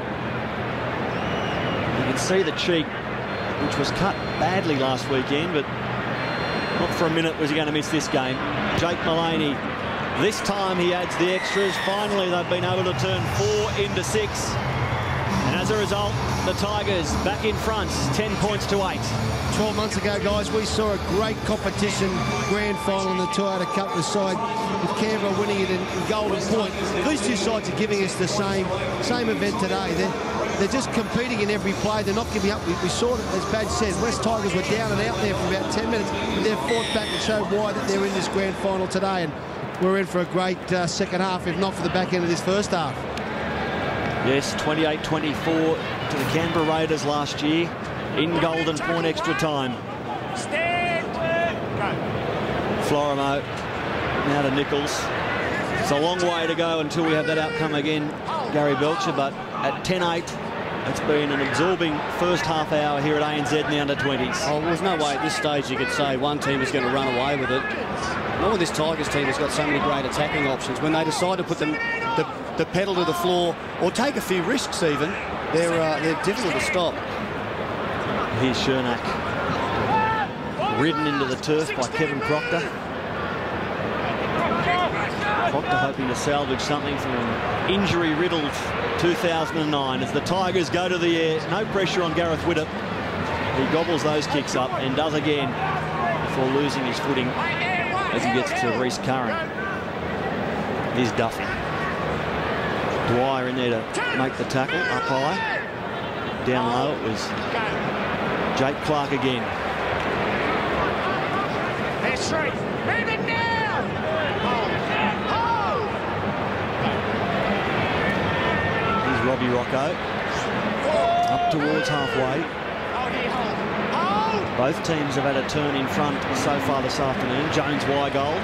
You can see the cheek, which was cut badly last weekend, but not for a minute was he going to miss this game. Jake Mullaney, this time he adds the extras. Finally, they've been able to turn 4 into 6. And as a result, the Tigers back in front, 10 points to 8. 12 months ago, guys, we saw a great competition grand final in the Toyota Cup this side, with Canberra winning it in Golden Point. These two sides are giving us the same event today. They're just competing in every play. They're not giving up. We saw that, as Badge said, West Tigers were down and out there for about 10 minutes, but they've fought back and showed why that they're in this grand final today. And we're in for a great second half, if not for the back end of this first half. Yes, 28-24 to the Canberra Raiders last year in Golden Point extra time. Florimo now to Nichols. It's a long way to go until we have that outcome again, Gary Belcher, but at 10-8, it's been an absorbing first half hour here at ANZ in the under-20s. Oh, there's no way at this stage you could say one team is going to run away with it. Not with this Tigers team has got so many great attacking options. When they decide to put the pedal to the floor or take a few risks even, they're difficult to stop. Here's Chernak. Ridden into the turf by Kevin Proctor. Proctor hoping to salvage something from an injury-riddled 2009 as the Tigers go to the air. No pressure on Gareth Widdop. He gobbles those kicks up and does again before losing his footing as he gets to Reece Curran. Here's Duffy. Dwyer in there to make the tackle, up high. Down low, it was Jake Clark again. There's 3. Move it now! Here's Robbie Rocco. Up towards halfway. Both teams have had a turn in front so far this afternoon. Jones-Weigold.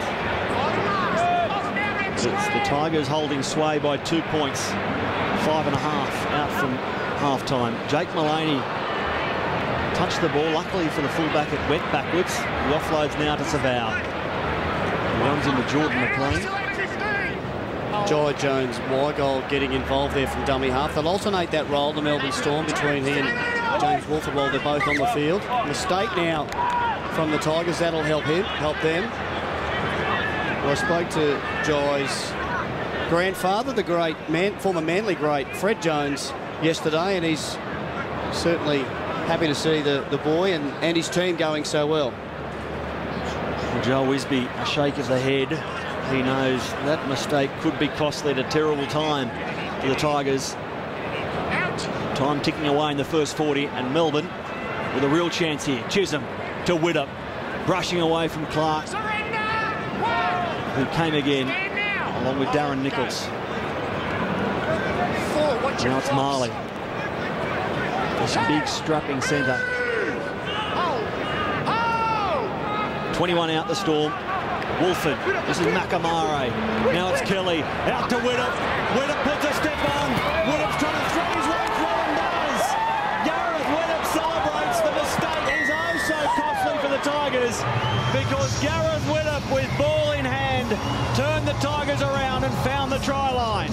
It's the Tigers holding sway by 2 points. 5.5 out from half-time. Jake Mullaney touched the ball. Luckily for the fullback, it went backwards. The offload's now to Savau. He runs into Jordan McLean. Jai Jones-Weigold getting involved there from dummy half. They'll alternate that role, the Melbourne Storm, between he and James Wolford while they're both on the field. Mistake now from the Tigers. That'll help them. Well, I spoke to Jai's grandfather, the great former Manly great Fred Jones, yesterday, and he's certainly happy to see the boy and his team going so well. Joe Wisby, a shake of the head. He knows that mistake could be costly at a terrible time for the Tigers. Time ticking away in the first 40, and Melbourne with a real chance here. Chisholm to Widdop, brushing away from Clark, who came again along with Darren Nichols. Now it's Marley. This big strapping centre. 21 out the Storm. Wolford. This is Makamare. Now it's Kelly. Out to Widdop. Widdop puts a step on. Widdop's trying to throw his way through and does. Gareth Widdop celebrates the mistake. Is oh so costly for the Tigers because Gareth Widdop with ball in hand turned the Tigers around and found the try line.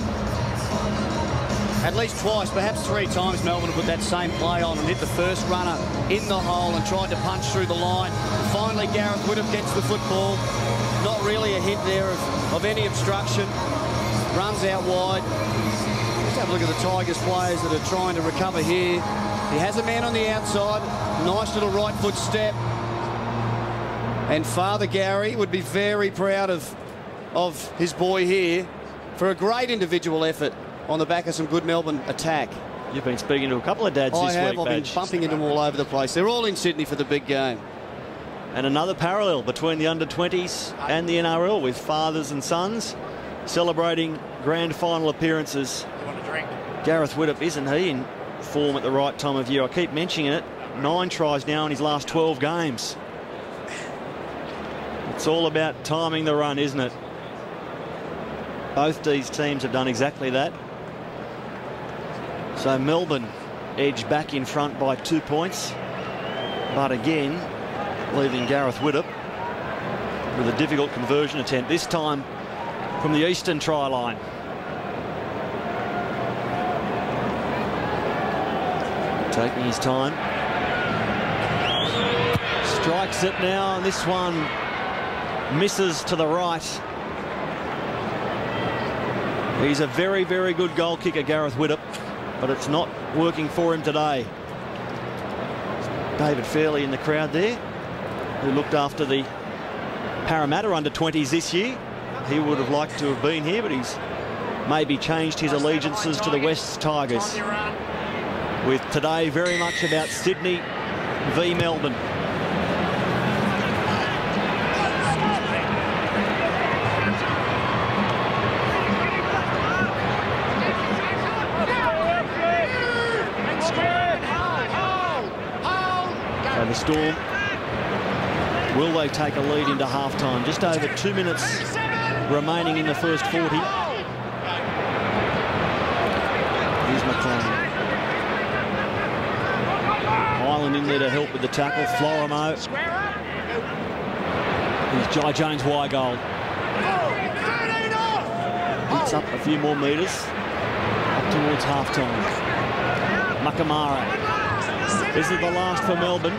At least twice, perhaps 3 times, Melbourne put that same play on and hit the first runner in the hole and tried to punch through the line. And finally, Gareth Widdop gets the football. Not really a hit there of any obstruction. Runs out wide. Let's have a look at the Tigers players that are trying to recover here. He has a man on the outside. Nice little right foot step. And Father Gary would be very proud of his boy here for a great individual effort on the back of some good Melbourne attack. You've been speaking to a couple of dads this week, I've been bumping into them all over the place. They're all in Sydney for the big game. And another parallel between the under-20s and the NRL with fathers and sons celebrating grand final appearances. You want a drink? Gareth Widdop, isn't he in form at the right time of year? I keep mentioning it. 9 tries now in his last 12 games. It's all about timing the run, isn't it? Both these teams have done exactly that. So Melbourne edge back in front by 2 points. But again, leaving Gareth Widdop with a difficult conversion attempt, this time from the eastern try line. Taking his time. Strikes it now, and this one misses to the right. He's a very, very good goal kicker, Gareth Widdop, but it's not working for him today. David Fairley in the crowd there, who looked after the Parramatta under-20s this year. He would have liked to have been here, but he's maybe changed his allegiances to the West Tigers. With today very much about Sydney v Melbourne. So the Storm, will they take a lead into halftime? Just over 2 minutes remaining in the first 40. Here's McLean. Highland in there to help with the tackle. Florimo. Here's Jai Jones-Wygold. Beats up a few more metres. Up towards half-time. Makamare. This is the last for Melbourne.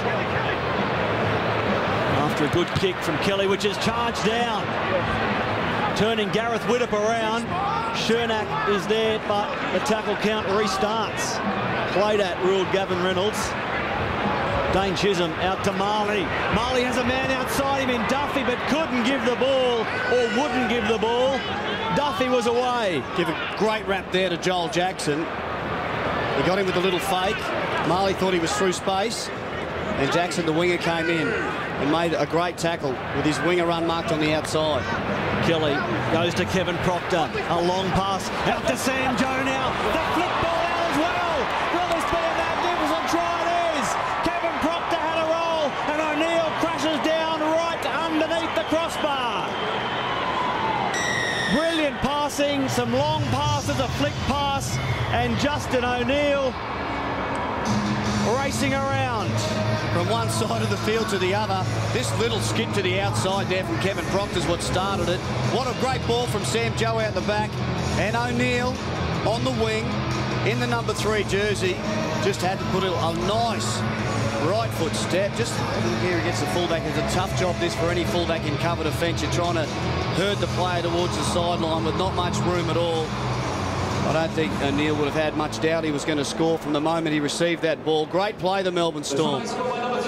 After a good kick from Kelly, which is charged down. Turning Gareth Widdop around. Chernak is there, but the tackle count restarts. Played at, ruled Gavin Reynolds. Dane Chisholm out to Marley. Marley has a man outside him in Duffy, but couldn't give the ball, or wouldn't give the ball. Duffy was away. Give a great rap there to Joel Jackson. He got him with a little fake. Marley thought he was through space, and Jackson, the winger, came in and made a great tackle with his winger unmarked on the outside. Kelly goes to Kevin Proctor. A long pass out to Sam Joe now. The flick ball out as well. Will this be a magnificent try? It is. Kevin Proctor had a roll, and O'Neill crashes down right underneath the crossbar. Brilliant passing, some long passes, a flick pass, and Justin O'Neill racing around. From one side of the field to the other, this little skip to the outside there from Kevin Proctor's what started it. What a great ball from Sam Joe out the back. And O'Neill on the wing in the number 3 jersey. Just had to put a nice right foot step. Just here against the fullback. It's a tough job this for any fullback in cover defence. You're trying to herd the player towards the sideline with not much room at all. I don't think O'Neill would have had much doubt he was going to score from the moment he received that ball. Great play, the Melbourne Storm. Yes,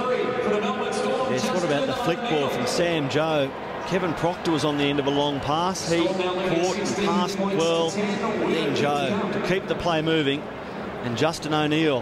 what about the flick ball from Sam Joe? Kevin Proctor was on the end of a long pass. He caught and passed well. And then Joe to keep the play moving. And Justin O'Neill.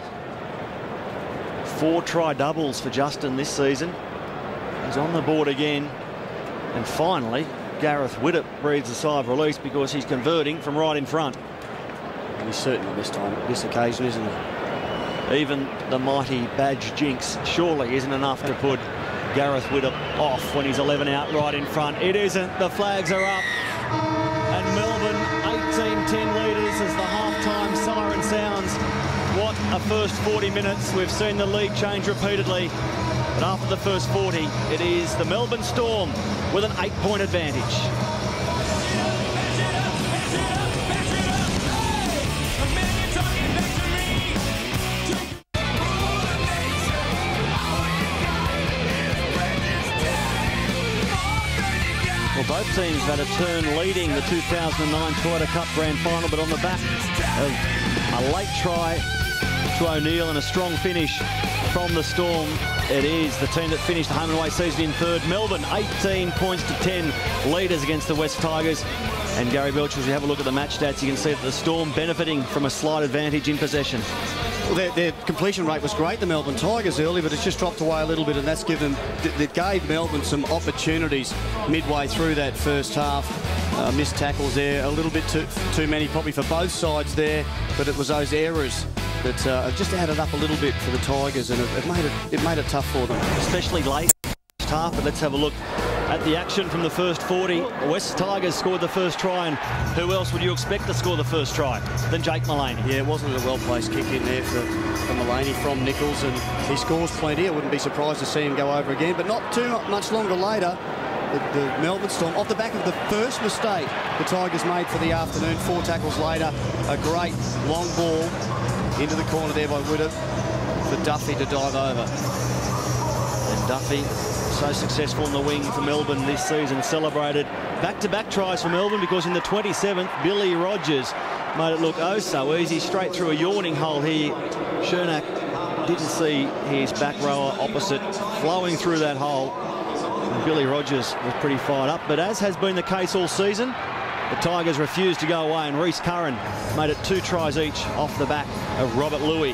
4 try doubles for Justin this season. He's on the board again. And finally, Gareth Widdop breathes a sigh of release because he's converting from right in front. He's certainly this occasion, isn't it? Even the mighty badge jinx surely isn't enough to put Gareth Widdop off when he's 11 out right in front. It isn't. The flags are up. And Melbourne 18-10 leaders as the half-time siren sounds. What a first 40 minutes. We've seen the league change repeatedly. But after the first 40, it is the Melbourne Storm with an 8-point advantage. Well, both teams had a turn leading the 2009 Toyota Cup Grand Final, but on the back of a late try to O'Neill and a strong finish from the Storm, it is the team that finished the home and away season in third. Melbourne 18 points to 10 leaders against the West Tigers. And Gary Belcher, as you have a look at the match stats, you can see that the Storm benefiting from a slight advantage in possession. Well, their completion rate was great, the Melbourne Tigers, early, but it's just dropped away a little bit, and that's given that gave Melbourne some opportunities midway through that first half. Missed tackles there, a little bit too many probably for both sides there, but it was those errors that just added up a little bit for the Tigers, and it made it tough for them, especially late first half. But let's have a look at the action from the first 40. The West Tigers scored the first try, and who else would you expect to score the first try than Jake Mullaney? Yeah, it wasn't a well-placed kick in there for Mullaney from Nichols, and he scores plenty. I wouldn't be surprised to see him go over again, but not too much longer later. The Melbourne Storm, off the back of the first mistake the Tigers made for the afternoon, 4 tackles later, a great long ball into the corner there by Widdop for Duffy to dive over. And Duffy, so successful in the wing for Melbourne this season, celebrated back-to-back tries for Melbourne, because in the 27th, Billy Rogers made it look oh so easy, straight through a yawning hole here. Chernak didn't see his back rower opposite flowing through that hole. And Billy Rogers was pretty fired up, but as has been the case all season, the Tigers refused to go away, and Reece Curran made it 2 tries each off the back of Robert Louis.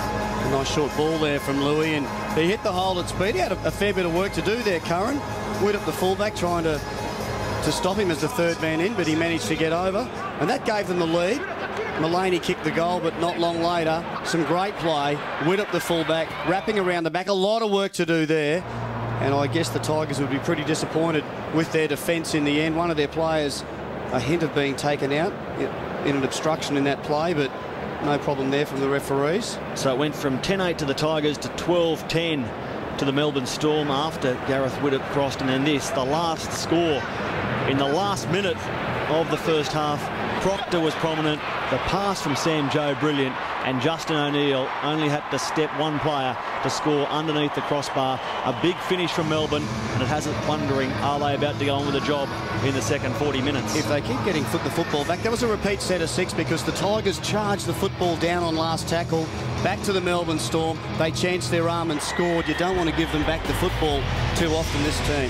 A nice short ball there from Louis, and he hit the hole at speed. He had a fair bit of work to do there, Curran. Widdop, the fullback, trying to stop him as the third man in, but he managed to get over, and that gave them the lead. Mullaney kicked the goal, but not long later, some great play. Widdop, the fullback, wrapping around the back. A lot of work to do there, and I guess the Tigers would be pretty disappointed with their defence in the end. One of their players, a hint of being taken out in an obstruction in that play, but no problem there from the referees. So it went from 10-8 to the Tigers to 12-10 to the Melbourne Storm after Gareth Widdop crossed. And then this, the last score in the last minute of the first half. Proctor was prominent. The pass from Sam Joe, brilliant. And Justin O'Neill only had to step one player to score underneath the crossbar. A big finish from Melbourne, and it has it wondering, are they about to go on with a job in the second 40 minutes? If they keep getting the football back. That was a repeat set of 6, because the Tigers charged the football down on last tackle. Back to the Melbourne Storm. They chanced their arm and scored. You don't want to give them back the football too often, this team.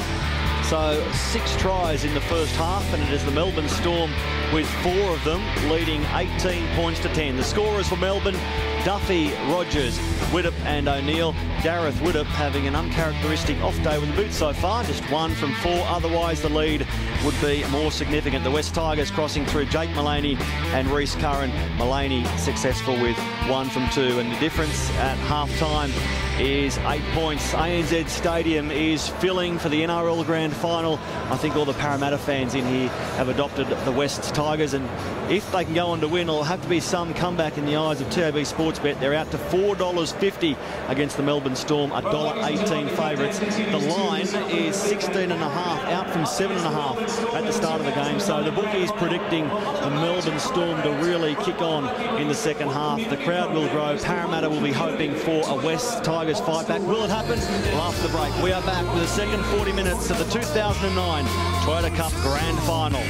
So 6 tries in the first half, and it is the Melbourne Storm with 4 of them, leading 18 points to 10. The scorers for Melbourne, Duffy, Rogers, Widdop and O'Neill. Gareth Widdop having an uncharacteristic off day with the boot so far, just 1 from 4. Otherwise, the lead would be more significant. The West Tigers crossing through Jake Mullaney and Reece Curran. Mullaney successful with 1 from 2. And the difference at half-time is 8 points. ANZ Stadium is filling for the NRL Grand Final. I think all the Parramatta fans in here have adopted the West Tigers, and if they can go on to win, it'll have to be some comeback in the eyes of TAB Sportsbet. They're out to $4.50 against the Melbourne Storm, $1.18 favourites. The line is 16.5, out from 7.5 at the start of the game. So the bookies predicting the Melbourne Storm to really kick on in the second half. The crowd will grow. Parramatta will be hoping for a West Tigers fight back. Will it happen? Well, after the break, we are back with the second 40 minutes of the 2009 Toyota Cup Grand Final.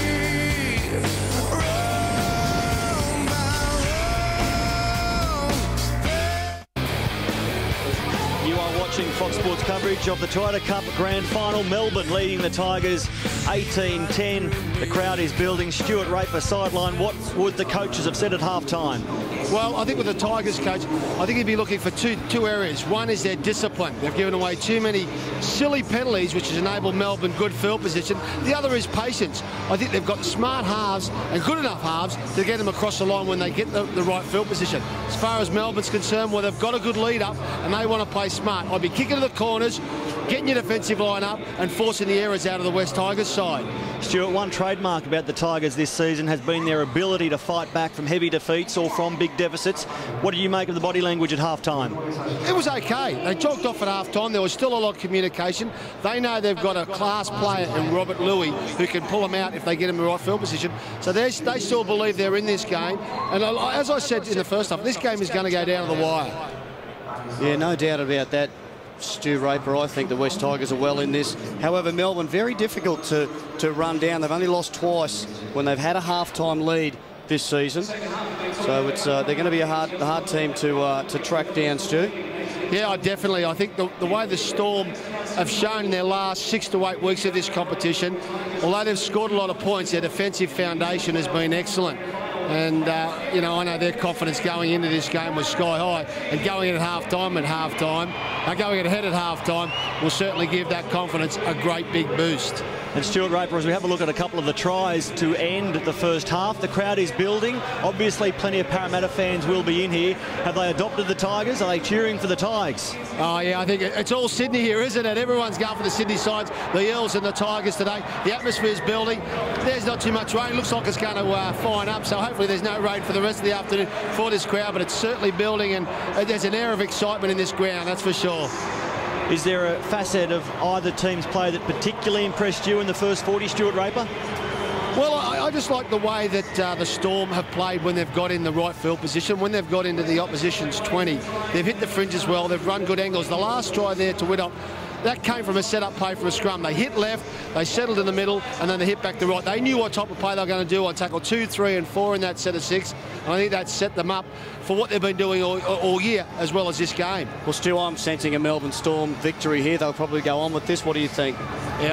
Watching Fox Sports coverage of the Toyota Cup Grand Final. Melbourne leading the Tigers 18-10. The crowd is building. Stuart Raper sideline. What would the coaches have said at half-time? Well, I think with the Tigers coach, I think he'd be looking for two areas. One is their discipline. They've given away too many silly penalties, which has enabled Melbourne good field position. The other is patience. I think they've got smart halves and good enough halves to get them across the line when they get the right field position. As far as Melbourne's concerned, well, they've got a good lead up and they want to play smart. I'd be kicking to the corners, getting your defensive line up and forcing the errors out of the West Tigers side. Stuart, one trademark about the Tigers this season has been their ability to fight back from heavy defeats or from big deficits. What did you make of the body language at half-time? It was okay. They jogged off at half-time. There was still a lot of communication. They know they've got a class player in Robert Louis who can pull them out if they get him in the right field position. So they still believe they're in this game. And as I said in the first half, this game is going to go down to the wire. Yeah, no doubt about that, Stu Raper. I think the West Tigers are well in this. However, Melbourne, very difficult to run down. They've only lost twice when they've had a half-time lead this season. So it's they're going to be a hard team to track down, Stu. Yeah, definitely. I think the way the Storm have shown in their last 6 to 8 weeks of this competition, although they've scored a lot of points, their defensive foundation has been excellent. And, you know, I know their confidence going into this game was sky high. And going in at half-time going ahead at half-time will certainly give that confidence a great big boost. And Stuart Raper, as we have a look at a couple of the tries to end the first half, the crowd is building. Obviously, plenty of Parramatta fans will be in here. Have they adopted the Tigers? Are they cheering for the Tigers? Oh, yeah, I think it's all Sydney here, isn't it? Everyone's going for the Sydney sides, the Eels and the Tigers today. The atmosphere's building. There's not too much rain. Looks like it's going to fine up, so hopefully there's no rain for the rest of the afternoon for this crowd, but it's certainly building, and there's an air of excitement in this ground, that's for sure. Is there a facet of either team's play that particularly impressed you in the first 40, Stuart Raper? Well, I just like the way that the Storm have played when they've got in the right field position, when they've got into the opposition's 20. They've hit the fringes well, they've run good angles. The last try there to Widdop, that came from a set-up play for a scrum. They hit left, they settled in the middle, and then they hit back to right. They knew what type of play they were going to do on tackle 2, 3 and 4 in that set of 6. And I think that set them up for what they've been doing all year, as well as this game. Well, Stu, I'm sensing a Melbourne Storm victory here. They'll probably go on with this. What do you think? Yeah,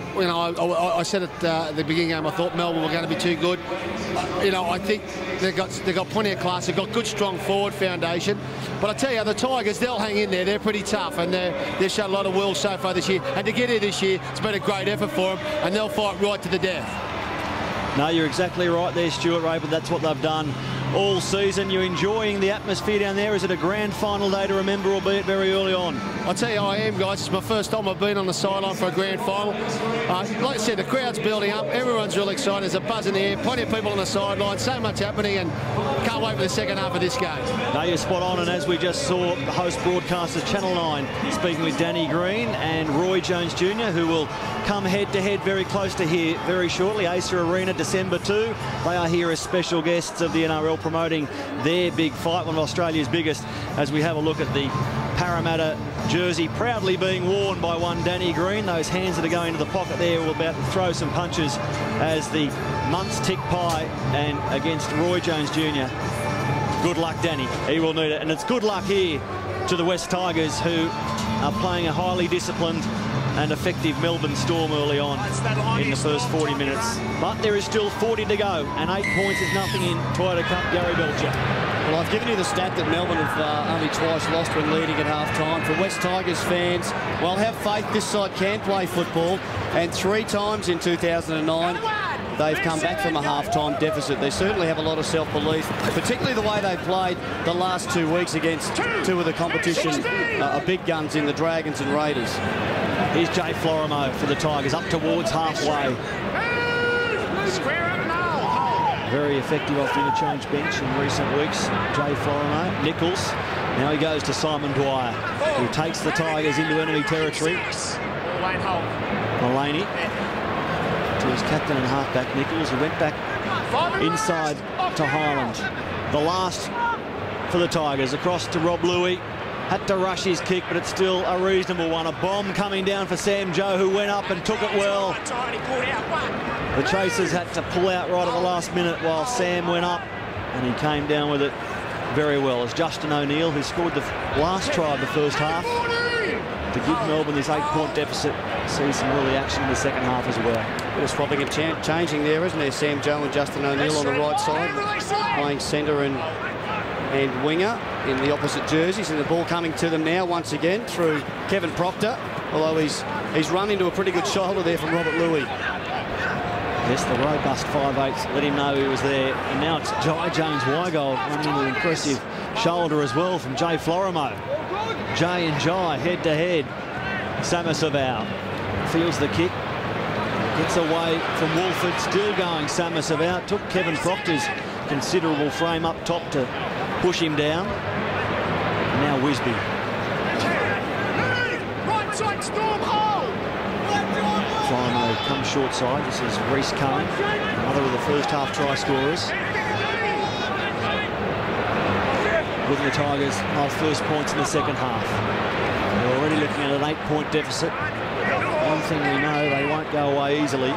I said at the beginning game, I thought Melbourne were going to be too good. You know, I think they've got plenty of class. They've got good, strong forward foundation. But I tell you, the Tigers, they'll hang in there. They're pretty tough, and they've shown a lot of will so far this year. And to get here this year, it's been a great effort for them, and they'll fight right to the death. No, you're exactly right there, Stuart Raper. That's what they've done all season. You're enjoying the atmosphere down there. Is it a grand final day to remember, albeit very early on? I'll tell you, I am, guys. It's my first time I've been on the sideline for a grand final. Like I said, the crowd's building up. Everyone's really excited. There's a buzz in the air. Plenty of people on the sideline. So much happening, and can't wait for the second half of this game. No, you're spot on. And as we just saw, the host broadcasters, Channel 9, speaking with Danny Green and Roy Jones Jr., who will come head-to-head very close to here very shortly. Acer Arena, December 2. They are here as special guests of the NRL, promoting their big fight, one of Australia's biggest, as we have a look at the Parramatta jersey proudly being worn by one Danny Green. Those hands that are going to the pocket there will about to throw some punches as the months tick by, and against Roy Jones Jr. Good luck, Danny. He will need it. And it's good luck here to the West Tigers, who are playing a highly disciplined and effective Melbourne Storm early on in the first 40 minutes. But there is still 40 to go, and 8 points is nothing in Toyota Cup Gary Belcher. Well, I've given you the stat that Melbourne have only twice lost when leading at half-time. For West Tigers fans, well, have faith this side can play football, and 3 times in 2009 they've come back from a half-time deficit. They certainly have a lot of self-belief, particularly the way they played the last 2 weeks against 2 of the competition big guns in the Dragons and Raiders. Here's Jay Florimo for the Tigers, up towards halfway. Very effective off the interchange bench in recent weeks. Jay Florimo, Nichols. Now he goes to Simon Dwyer, who takes the Tigers into enemy territory. Mullaney to his captain and halfback Nichols, who went back inside to Highland. The last for the Tigers, across to Rob Louis. Had to rush his kick, but it's still a reasonable one. A bomb coming down for Sam Joe, who went up and took it well. The chasers had to pull out right at the last minute while Sam went up, and he came down with it very well. As Justin O'Neill, who scored the last try of the first half, to give Melbourne this 8-point deficit, sees some early action in the second half as well. Bit of swapping and changing there, isn't there? Sam Joe and Justin O'Neill on the right side, playing centre and winger in the opposite jerseys, and the ball coming to them now once again through Kevin Proctor, although he's run into a pretty good shoulder there from Robert Louis. Yes, the robust 5'8" let him know he was there, and now it's Jai James Weigold running into an impressive shoulder as well from Jay Florimo. Jay and Jai head to head. Samasavau feels the kick. Gets away from Wolford, still going. Samasavau took Kevin Proctor's considerable frame up top to push him down. And now Wisby. Right side, Storm hole. Florimo comes short side. This is Reece Cohen, another of the first half try scorers. Giving the Tigers our first points in the second half. They're already looking at an 8-point deficit. One thing we know, they won't go away easily.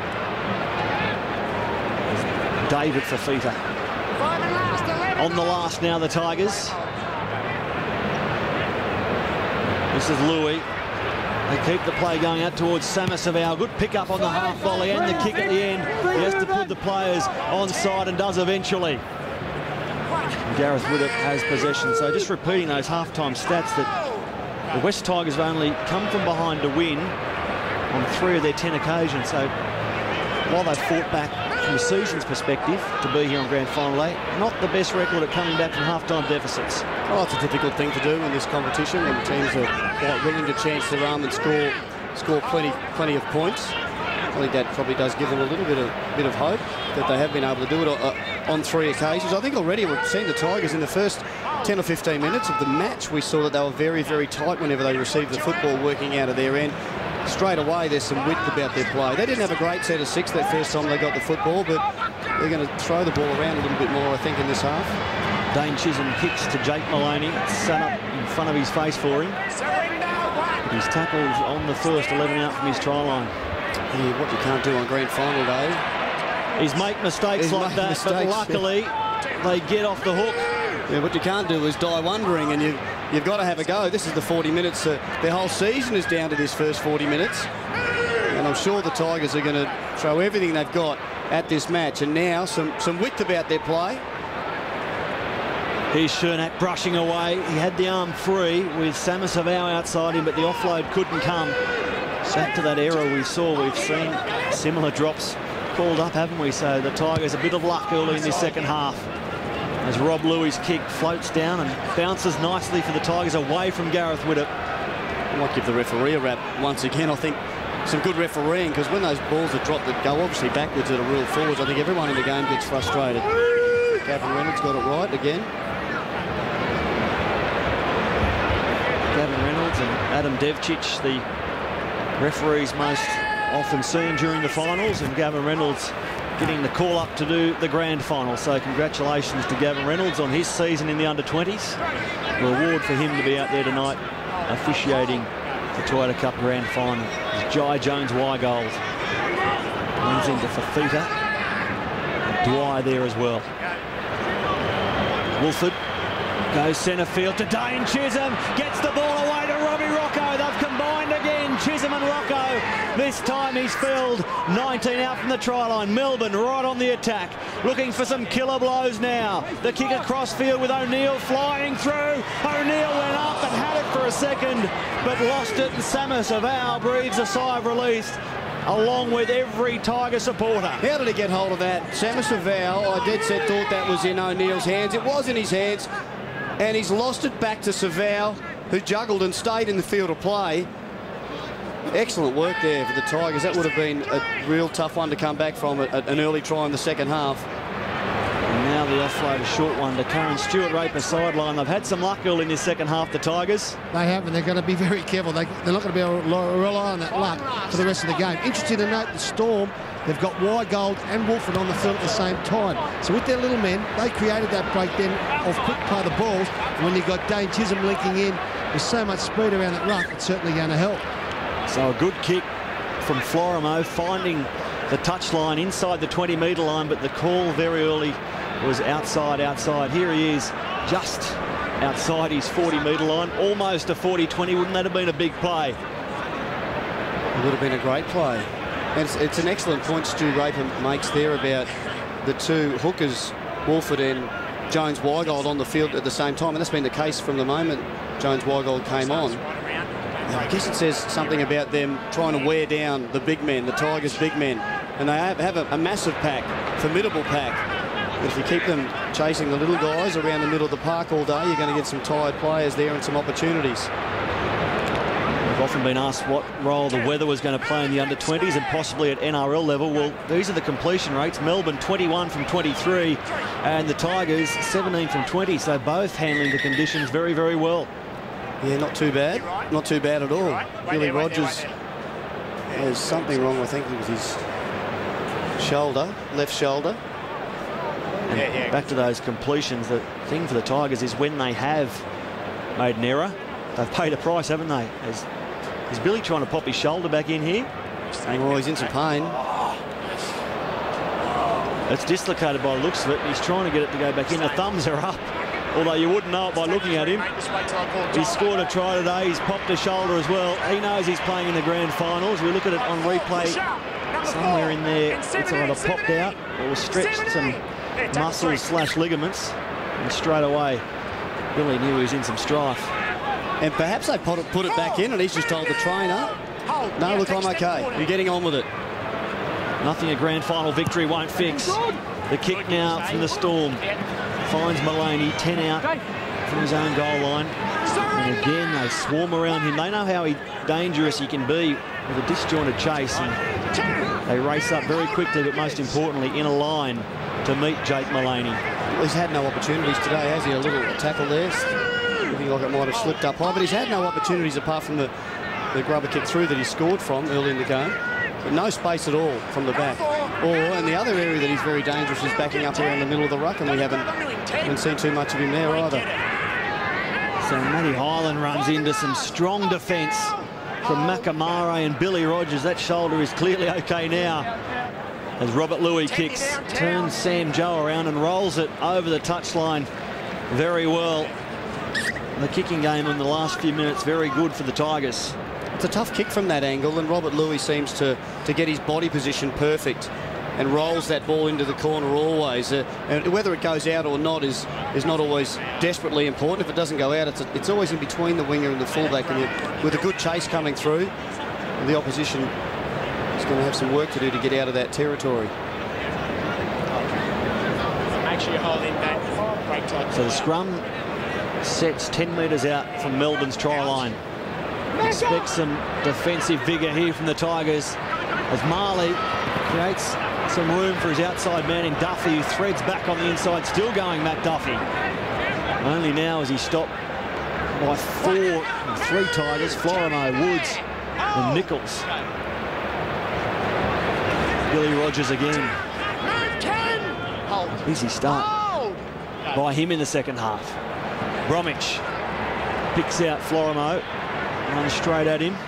David Fafita. On the last now, the Tigers. This is Louis. They keep the play going out towards Samasavau. Good pick up on the half volley and the kick at the end. He has to put the players onside and does eventually. Gareth Widdop has possession. So just repeating those halftime stats, that the West Tigers have only come from behind to win on 3 of their 10 occasions. So while they've fought back from the season's perspective to be here on Grand Final day, not the best record at coming back from halftime deficits. Oh, it's a difficult thing to do in this competition when teams are quite willing to chance their arm and score plenty of points. I think that probably does give them a little bit of hope that they have been able to do it on 3 occasions. I think already we've seen the Tigers in the first 10 or 15 minutes of the match. We saw that they were very, very tight whenever they received the football working out of their end. Straight away, there's some width about their play. They didn't have a great set of 6 that first time they got the football, but they're going to throw the ball around a little bit more, I think, in this half. Dane Chisholm kicks to Jake Maloney. Set up in front of his face for him. He's tackled on the first 11 out from his try line. Yeah, what you can't do on Grand Final day. He's make mistakes like that, but luckily they get off the hook. Yeah, what you can't do is die wondering, and you've got to have a go. This is the 40 minutes. Their whole season is down to this first 40 minutes. And I'm sure the Tigers are going to throw everything they've got at this match. And now some width about their play. Here's Chernak brushing away. He had the arm free with Samasavau outside him, but the offload couldn't come. Back to that error we saw. We've seen similar drops called up, haven't we? So the Tigers a bit of luck early in this second half. As Rob Louis' kick floats down and bounces nicely for the Tigers away from Gareth Widdop. I might give the referee a rap once again. I think some good refereeing, because when those balls are dropped that go obviously backwards that are real forwards, I think everyone in the game gets frustrated. Gavin Reynolds got it right again. Gavin Reynolds and Adam Devcic, the referees most often seen during the finals, and Gavin Reynolds getting the call up to do the grand final. So congratulations to Gavin Reynolds on his season in the under-20s. The reward for him to be out there tonight officiating the Toyota Cup grand final is Jai Jones-Weigold. Runs into Fafita. And Dwyer there as well. Wolford goes centre field to Dane Chisholm. Gets the ball away to Robbie Rocco. They've combined again, Chisholm and Rocco. This time he's filled 19 out from the try line. Melbourne right on the attack. Looking for some killer blows now. The kick across field with O'Neill flying through. O'Neill went up and had it for a second, but lost it. And Samasavau breathes a sigh of release, along with every Tiger supporter. How did he get hold of that? Samasavau, I dead set thought that was in O'Neill's hands. It was in his hands, and he's lost it back to Savau, who juggled and stayed in the field of play. Excellent work there for the Tigers. That would have been a real tough one to come back from, an early try in the second half. And now the offload, a short one to Karen Stewart, Raper sideline. They've had some luck early in this second half, the Tigers. They have, and they're going to be very careful. They're not going to be able to rely on that luck for the rest of the game. Interesting to note, the Storm, they've got Weigold and Wolford on the field at the same time. So with their little men, they created that break then of quick play the balls. And when you've got Dane Chisholm linking in with so much speed around that ruck, it's certainly going to help. So a good kick from Florimo, finding the touchline inside the 20-metre line, but the call very early was outside. Here he is, just outside his 40-metre line, almost a 40-20. Wouldn't that have been a big play? It would have been a great play. And it's an excellent point Stu Raper makes there about the two hookers, Wolford and Jones-Weigold, on the field at the same time. And that's been the case from the moment Jones-Weigold came on. I guess it says something about them trying to wear down the big men, the Tigers' big men. And they have a massive pack, formidable pack. But if you keep them chasing the little guys around the middle of the park all day, you're going to get some tired players there and some opportunities. We've often been asked what role the weather was going to play in the under-20s and possibly at NRL level. Well, these are the completion rates. Melbourne 21 from 23 and the Tigers 17 from 20. So both handling the conditions very, very well. Yeah, not too bad. Not too bad at all. Billy Rogers has something wrong, I think, with his shoulder, left shoulder. And back to those completions, the thing for the Tigers is when they have made an error, they've paid a price, haven't they? Is Billy trying to pop his shoulder back in here? Oh, he's in some pain. It's dislocated by the looks of it. He's trying to get it to go back in. The thumbs are up, although you wouldn't know it by looking at him. He's scored a try today. He's popped a shoulder as well. He knows he's playing in the grand finals. We look at it on replay. Somewhere in there, it's either popped out or stretched some muscles / ligaments. And straight away, Billy knew he was in some strife. And perhaps they put it back in and he's just told the trainer, no, look, I'm okay. You're getting on with it. Nothing a grand final victory won't fix. The kick now from the Storm finds Mullaney 10 out from his own goal line. And again, they swarm around him. They know how dangerous he can be with a disjointed chase. And they race up very quickly, but most importantly, in a line to meet Jake Mullaney. Well, he's had no opportunities today, has he? A little tackle there. Looking like it might have slipped up high, but he's had no opportunities apart from the grubber kick through that he scored from early in the game. But no space at all from the back. And the other area that he's very dangerous is backing up around the middle of the ruck, and we haven't seen too much of him there either. So Matty Hyland runs into some strong defence from Makamare and Billy Rogers. That shoulder is clearly okay now. As Robert Louis kicks, turns Sam Joe around and rolls it over the touchline very well. The kicking game in the last few minutes, very good for the Tigers. It's a tough kick from that angle, and Robert Louis seems to get his body position perfect and rolls that ball into the corner always. And whether it goes out or not is not always desperately important. If it doesn't go out, it's always in between the winger and the fullback. And with a good chase coming through, the opposition is going to have some work to do to get out of that territory. Make sure you hold in that break time. So the scrum sets 10 metres out from Melbourne's try line. Expect some defensive vigour here from the Tigers as Marley creates some room for his outside man in Duffy, who threads back on the inside, still going Matt Duffy. Only now is he stopped by 3 Tigers, Florimo, Woods and Nichols. Billy Rogers again. Easy start by him in the second half. Bromwich picks out Florimo, runs straight at him.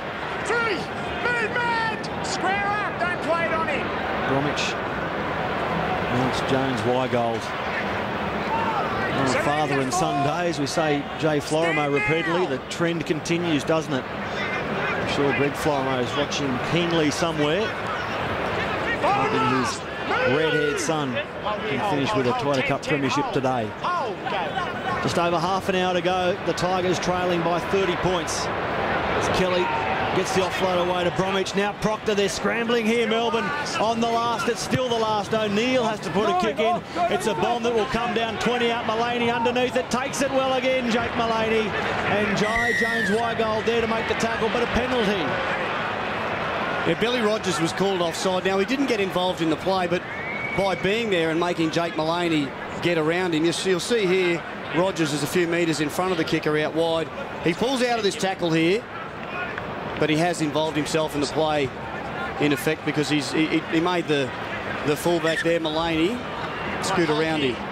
Square up, don't play it on him. Bromwich. Now it's Jones Weigold. On father and son days, we say Jay Florimo repeatedly. The trend continues, doesn't it? I'm sure Greg Florimo is watching keenly somewhere, hoping his red-haired son can finish with a Toyota Cup premiership today. Just over half an hour to go. The Tigers trailing by 30 points. As Kelly gets the offload away to Bromwich. Now Proctor, they're scrambling here, Melbourne, on the last. It's still the last. O'Neill has to put a kick in. It's a bomb that will come down 20 out. Mullaney underneath it. Takes it well again, Jake Mullaney. And Jones Weigold there to make the tackle, but a penalty. Yeah, Billy Rogers was called offside. Now, he didn't get involved in the play, but by being there and making Jake Mullaney get around him, you'll see here Rogers is a few metres in front of the kicker out wide. He pulls out of this tackle here, but he has involved himself in the play in effect, because he made the fullback there, Mullaney, scoot around him.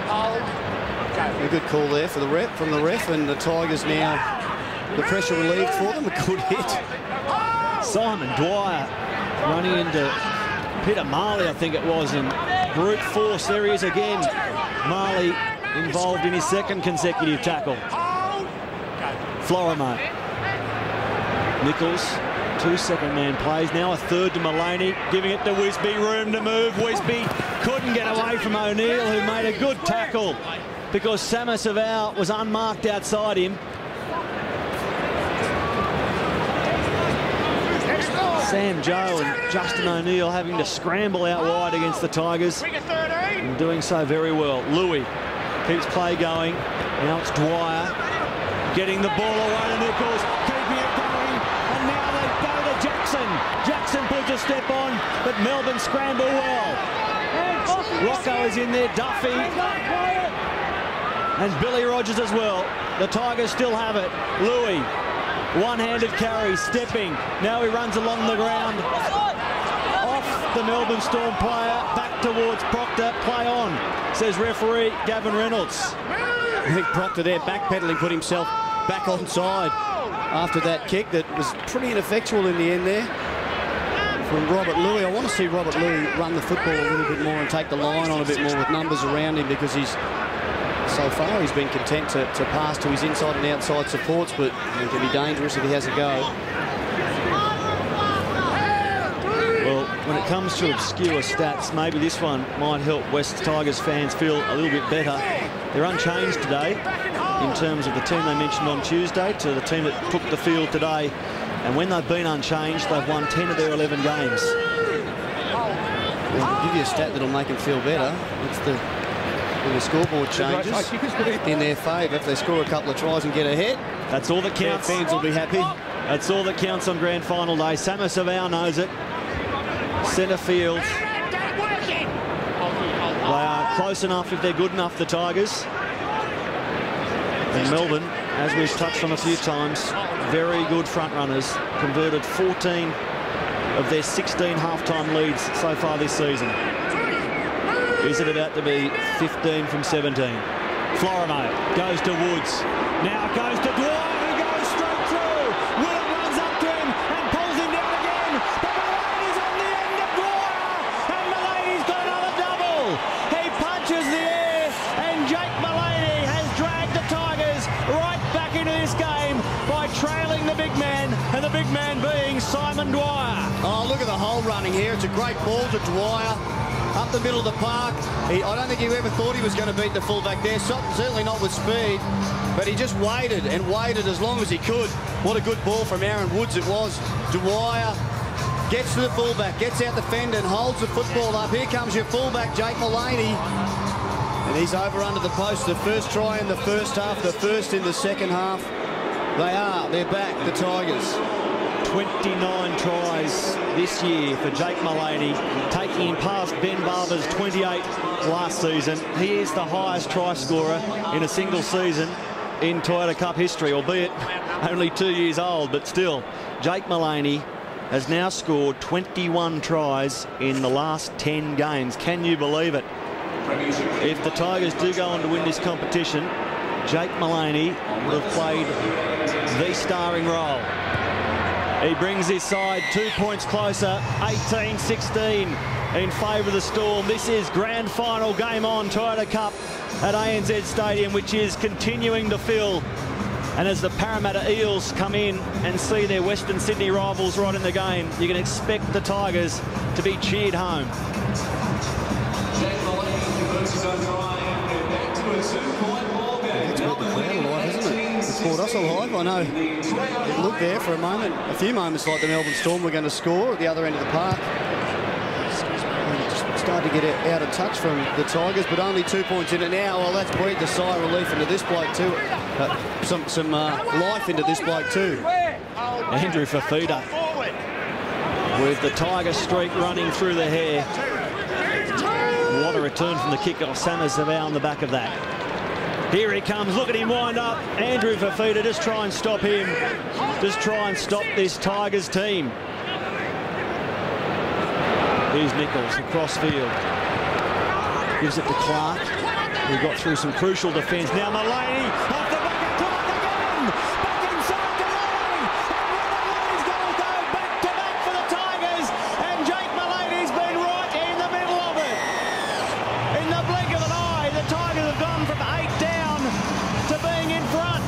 A good call there from the ref, and the Tigers now, the pressure relieved for them. A good hit. Simon Dwyer running into Peter Marley, I think it was, in brute force. There he is again. Marley involved in his second consecutive tackle. Florimo. Nichols, 2 second-man plays, now a third to Mullaney, giving it to Wisby, room to move. Wisby couldn't get away from O'Neill, who made a good tackle because Samasavau was unmarked outside him. Sam Joe and Justin O'Neill having to scramble out wide against the Tigers, and doing so very well. Louis keeps play going. Now it's Dwyer getting the ball away to Nichols, keeping it going, and Fields to step on, but Melbourne scramble well. Rocco is in there, Duffy, and Billy Rogers as well. The Tigers still have it. Louis, one-handed carry, stepping. Now he runs along the ground. Off the Melbourne Storm player, back towards Proctor. Play on, says referee Gavin Reynolds. I think Proctor there backpedaling, put himself back onside after that kick that was pretty ineffectual in the end there from Robert Louis. I want to see Robert Louis run the football a little bit more and take the line on a bit more with numbers around him, because so far he's been content to pass to his inside and outside supports, but it can be dangerous if he has a go. Well, when it comes to obscure stats, maybe this one might help West Tigers fans feel a little bit better. They're unchanged today in terms of the team they mentioned on Tuesday to the team that took the field today. And when they've been unchanged, they've won 10 of their 11 games. I'll give you a stat that'll make them feel better. It's the scoreboard changes in their favour. If they score a couple of tries and get ahead, that's all that counts. Their fans will be happy. That's all that counts on grand final day. Sama Savau knows it. Centre field. They are close enough if they're good enough, the Tigers. And Melbourne, as we've touched on a few times, very good front runners. Converted 14 of their 16 halftime leads so far this season. Is it about to be 15 from 17? Florimo goes to Woods. Now goes to Dwyer, who goes straight through. Willett runs up to him and pulls him down again. But Mulaney's on the end of Dwyer. And Mulaney's got another double. He punches the air, and Jake Mulaney has dragged the Tigers right back into this game by trailing the big man, and the big man being Simon Dwyer. Oh, look at the hole running here. It's a great ball to Dwyer. Up the middle of the park. I don't think he ever thought he was going to beat the fullback there, certainly not with speed, but he just waited and waited as long as he could. What a good ball from Aaron Woods it was. Dwyer gets to the fullback, gets out the fender and holds the football up. Here comes your fullback, Jake Mulaney, and he's over under the post. The first try in the first half, the first in the second half. They're back, the Tigers. 29 tries this year for Jake Mulaney, taking him past Ben Barber's 28 last season. He is the highest try scorer in a single season in Toyota Cup history, albeit only 2 years old, but still. Jake Mulaney has now scored 21 tries in the last 10 games. Can you believe it? If the Tigers do go on to win this competition, Jake Mulaney will have played the starring role. He brings his side 2 points closer, 18-16 in favour of the Storm. This is grand final game on, Toyota Cup at ANZ Stadium, which is continuing to fill. And as the Parramatta Eels come in and see their Western Sydney rivals right in the game, you can expect the Tigers to be cheered home. It's caught us alive. I know it looked there for a few moments like the Melbourne Storm were going to score at the other end of the park. Just started to get out of touch from the Tigers, but only 2 points in it now. Well, that's breathed a sigh of relief into this bloke too. Some life into this bloke too. Andrew Fafita with the Tiger streak running through the hair. What a return from the kick-off. Sama Savau on the back of that. Here he comes, look at him wind up. Andrew Fafita, just try and stop him. Just try and stop this Tigers team. Here's Nichols across field. Gives it to Clark, who got through some crucial defence. Now Mulaney off the back of Clark again. Back inside the line. And Mulaney's going to go back-to-back for the Tigers. And Jake Mulaney's been right in the middle of it. In the blink of an eye, the Tigers have gone from 8 down to being in front.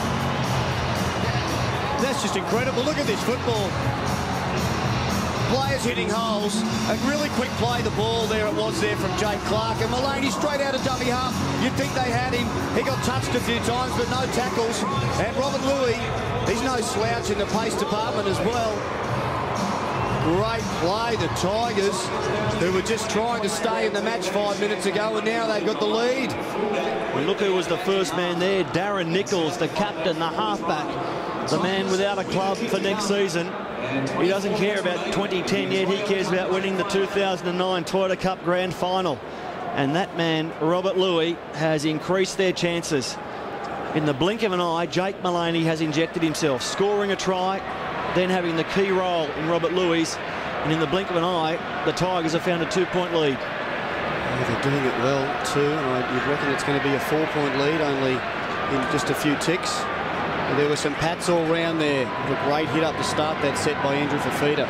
That's just incredible. Look at this football. Players hitting holes. A really quick play, the ball there it was there from Jake Clark. And Mulaney straight out of dummy half. You'd think they had him. He got touched a few times, but no tackles. And Robert Louis, he's no slouch in the pace department as well. Great play, the Tigers, who were just trying to stay in the match 5 minutes ago, and now they've got the lead. Well, look who was the first man there. Darren Nichols, the captain, the halfback, the man without a club for next season. He doesn't care about 2010 yet. He cares about winning the 2009 Toyota Cup Grand Final. And that man, Robert Louis, has increased their chances. In the blink of an eye, Jake Mullaney has injected himself, scoring a try, then having the key role in Robert Louis. And in the blink of an eye, the Tigers have found a 2-point lead. Yeah, they're doing it well too, and you'd reckon it's going to be a 4-point lead, only in just a few ticks. And there were some pats all round there. A great hit up to start that set by Andrew Fafita.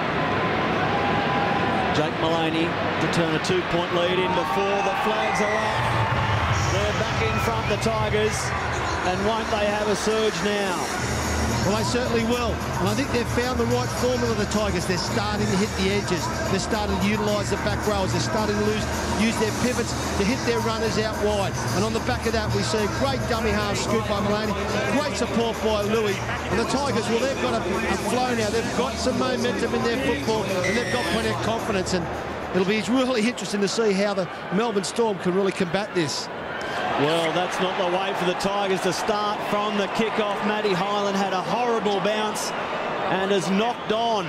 Jake Mullaney to turn a 2-point lead in before the flags are up. They're back in front, the Tigers, and won't they have a surge now? Well, they certainly will. And I think they've found the right formula, the Tigers. They're starting to hit the edges. They're starting to utilise the back rows. They're starting to use their pivots to hit their runners out wide. And on the back of that, we see a great dummy half scoop by Mullaney. Great support by Louis. And the Tigers, well, they've got a flow now. They've got some momentum in their football, and they've got plenty of confidence. And it'll be really interesting to see how the Melbourne Storm can really combat this. Well, that's not the way for the Tigers to start from the kick-off. Matty Hyland had a horrible bounce and has knocked on.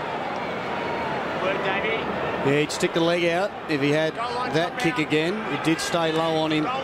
Yeah, he'd stick the leg out if he had that kick again. It did stay low on him.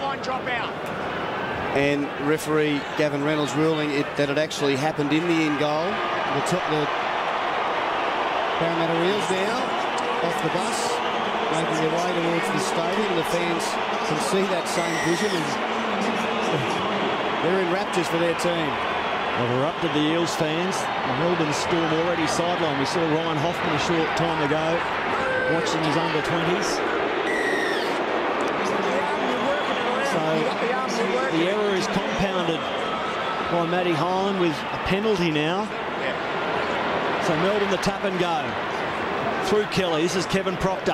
And referee Gavin Reynolds ruling that it actually happened in the in-goal. The Parramatta Eels now off the bus, making their way towards the stadium. The fans can see that same vision, and they're in raptures for their team. Well, we're up to the Eels fans. The Melbourne Storm already sidelined. We saw Ryan Hoffman a short time ago watching his under-20s. So the error is compounded by Matty Hyland with a penalty now. So Melbourne the tap and go. Through Kelly, this is Kevin Proctor.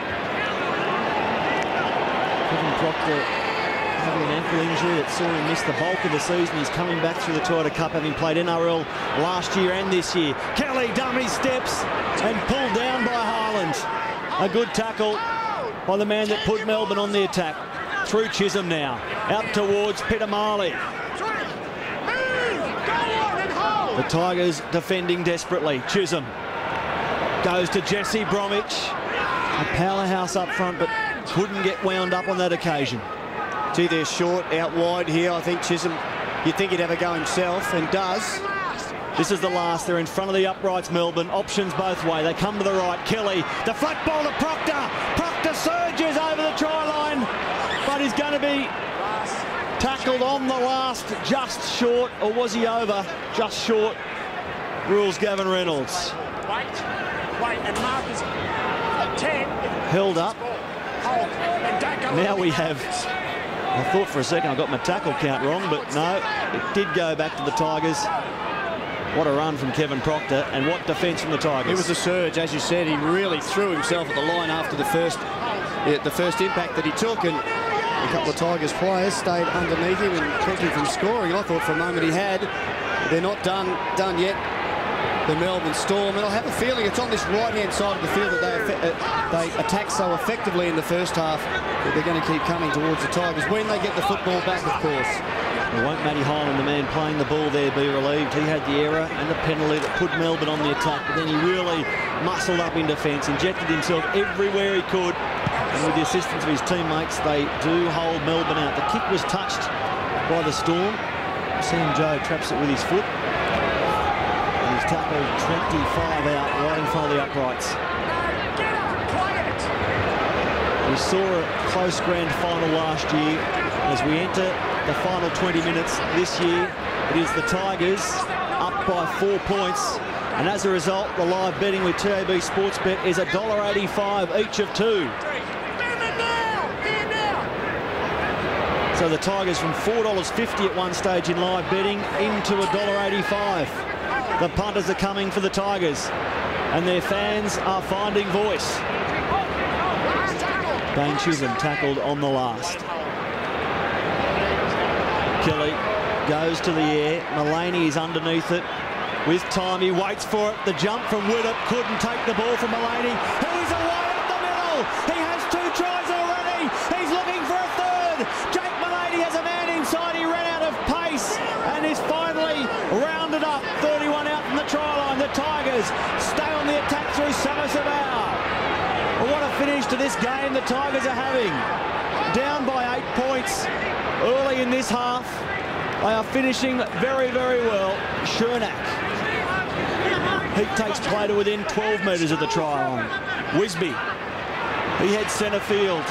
Kevin Proctor having an ankle injury that saw him miss the bulk of the season. He's coming back through the Toyota Cup, having played NRL last year and this year. Kelly dummy steps and pulled down by Hyland. A good tackle by the man that put Melbourne on the attack. Through Chisholm now, out towards Peter Marley. The Tigers defending desperately. Chisholm goes to Jesse Bromwich. A powerhouse up front, but couldn't get wound up on that occasion. Gee, they're short out wide here. I think Chisholm, you'd think he'd have a go himself, and does. This is the last. They're in front of the uprights, Melbourne. Options both way. They come to the right. Kelly, the flat ball to Proctor. Proctor surges over the try line, but he's going to be tackled on the last, just short. Or was he over? Just short. Rules Gavin Reynolds. Wait, and Marcus 10. Held up. Now we have... I thought for a second I got my tackle count wrong, but no, it did go back to the Tigers. What a run from Kevin Proctor, and what defence from the Tigers. It was a surge, as you said. He really threw himself at the line after the first impact that he took, and a couple of Tigers players stayed underneath him and kept him from scoring. I thought for a moment he had. They're not done yet, the Melbourne Storm, and I have a feeling it's on this right-hand side of the field that they attacked so effectively in the first half that they're going to keep coming towards the Tigers when they get the football back, of course. Well, won't Matty Hyland, the man playing the ball there, be relieved? He had the error and the penalty that put Melbourne on the attack, but then he really muscled up in defence, injected himself everywhere he could, and with the assistance of his teammates, they do hold Melbourne out. The kick was touched by the Storm. Sam Joe traps it with his foot. And he's tackled 25 out right in front of the uprights. We saw a close grand final last year. As we enter the final 20 minutes this year, it is the Tigers up by 4 points. And as a result, the live betting with TAB Sportsbet is $1.85 each of two. So the Tigers from $4.50 at one stage in live betting into $1.85. The punters are coming for the Tigers, and their fans are finding voice. Dane Chisholm tackled on the last. Kelly goes to the air. Mullaney is underneath it. With time, he waits for it. The jump from Widdop couldn't take the ball from Mullaney. He's away up the middle. He has 2 tries already. He's looking for a third. Jake Mullaney has a man inside. He ran out of pace and is finally rounded up. 31 out from the try line. The the Tigers stay on the attack through Samasabau. What a finish to this game the Tigers are having. Down by 8 points early in this half. They are finishing very, very well. Chernak. He takes play to within 12 metres of the try line. Wisby. He heads centre field.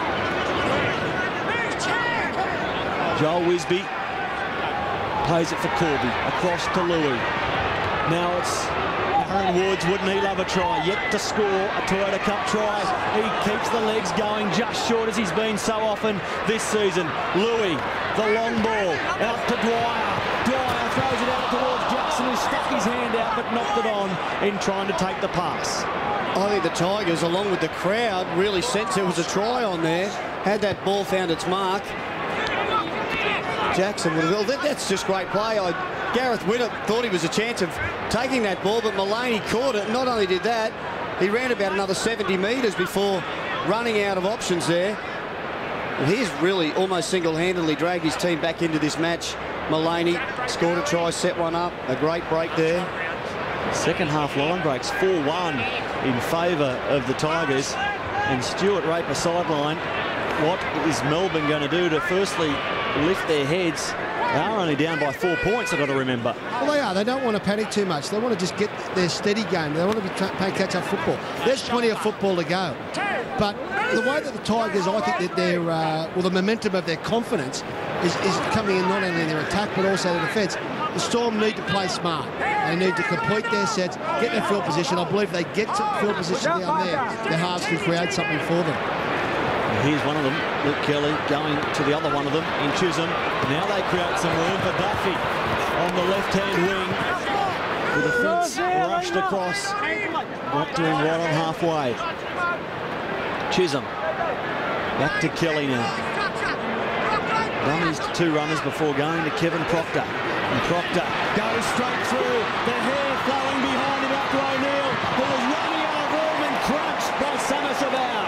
Joel Wisby plays it for Corby. Across to Louis. Now it's Aaron Woods. Wouldn't he love a try? Yet to score a Toyota Cup try. He keeps the legs going just short as he's been so often this season. Louis, the long ball, out to Dwyer. Dwyer throws it out towards Jackson, who stuck his hand out but knocked it on in trying to take the pass. I think the Tigers, along with the crowd, really sensed there was a try on there. Had that ball found its mark, Jackson would have... That's just great play. Gareth Winnett thought he was a chance of taking that ball, but Mullaney caught it. Not only did that, he ran about another 70 metres before running out of options there. And he's really almost single-handedly dragged his team back into this match. Mullaney scored a try, set one up. A great break there. Second half line breaks 4-1 in favour of the Tigers. And Stuart Raper sideline. What is Melbourne going to do to firstly lift their heads? They are only down by 4 points, I've got to remember. Well, they are. They don't want to panic too much. They want to just get their steady game. They want to be playing catch-up football. There's plenty of football to go. But the way that the Tigers, I think that their, the momentum of their confidence is coming in not only in their attack but also their defence. The Storm need to play smart. They need to complete their sets, get their field position. I believe if they get to field position down there, their halves can create something for them. Here's one of them, Luke Kelly, going to the other one of them in Chisholm. Now they create some room for Duffy on the left-hand wing. With the fence rushed across, not doing right on halfway. Chisholm, back to Kelly now. Dummies to 2 runners before going to Kevin Proctor. And Proctor goes straight through, the hair flowing behind him up to O'Neill, who was running out of room and crunched by Samasabau.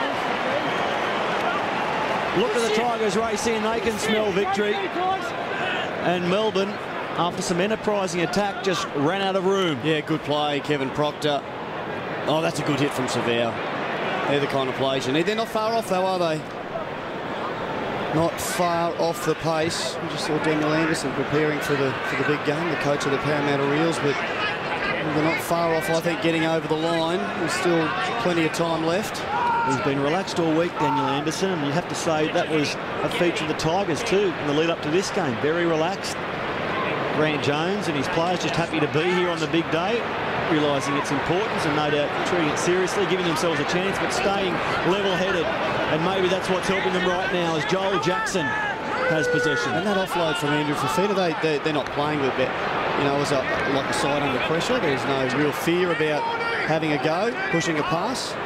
Look at the Tigers racing, they can smell victory. And Melbourne, after some enterprising attack, just ran out of room. Yeah, good play, Kevin Proctor. Oh, that's a good hit from Savao. They're the kind of plays you need. They're not far off, though, are they? Not far off the pace. We just saw Daniel Anderson preparing for the big game, the coach of the Parramatta Eels, but they're not far off, I think, getting over the line. There's still plenty of time left. He's been relaxed all week, Daniel Anderson, and you have to say that was a feature of the Tigers too in the lead up to this game. Very relaxed. Grant Jones and his players just happy to be here on the big day, realising its importance and no doubt treating it seriously, giving themselves a chance, but staying level-headed. And maybe that's what's helping them right now as Joel Jackson has possession. And that offload from Andrew Fafita, they're not playing with it, as like a side under pressure. There's no real fear about having a go, pushing a pass.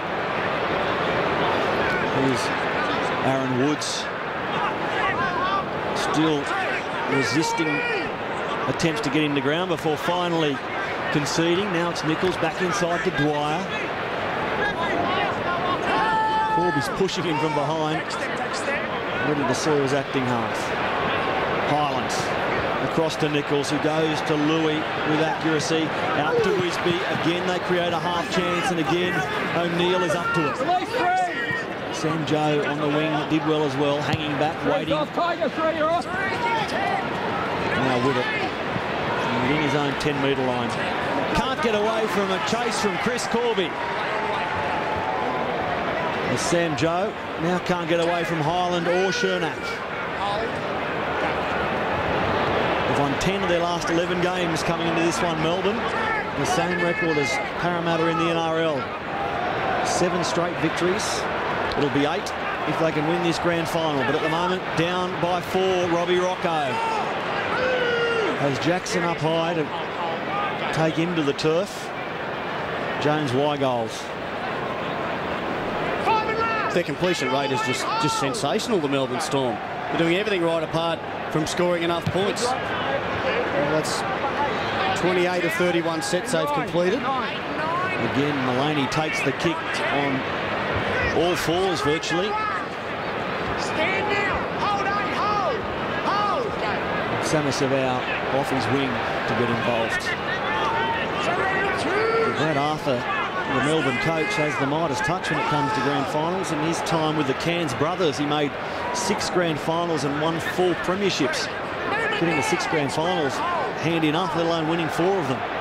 Here's Aaron Woods still resisting attempts to get him to ground before finally conceding. Now it's Nichols back inside to Dwyer. Corby's pushing him from behind, ready to serve his acting half. Highlands across to Nichols, who goes to Louis with accuracy, out to Wisby. Again they create a half chance, and again O'Neill is up to it. Sam Joe on the wing did well as well, hanging back, waiting. Now with it, within his own 10-metre line. Can't get away from a chase from Chris Corby. As Sam Joe now can't get away from Highland or Chernak. They've won 10 of their last 11 games coming into this one, Melbourne. The same record as Parramatta in the NRL. 7 straight victories. It'll be 8 if they can win this grand final. But at the moment, down by 4, Robbie Rocco. Has Jackson up high to take him to the turf. Jones Weigold. Their completion rate is just sensational, the Melbourne Storm. They're doing everything right apart from scoring enough points. Well, that's 28 of 31 sets they've completed. Again, Mullaney takes the kick on all fours virtually. Stand now. Hold on. Hold. Samasabau off his wing to get involved. Brad Arthur, the Melbourne coach, has the Midas touch when it comes to grand finals. In his time with the Cairns brothers, he made 6 grand finals and won 4 premierships. Getting the 6 grand finals handy enough, let alone winning 4 of them.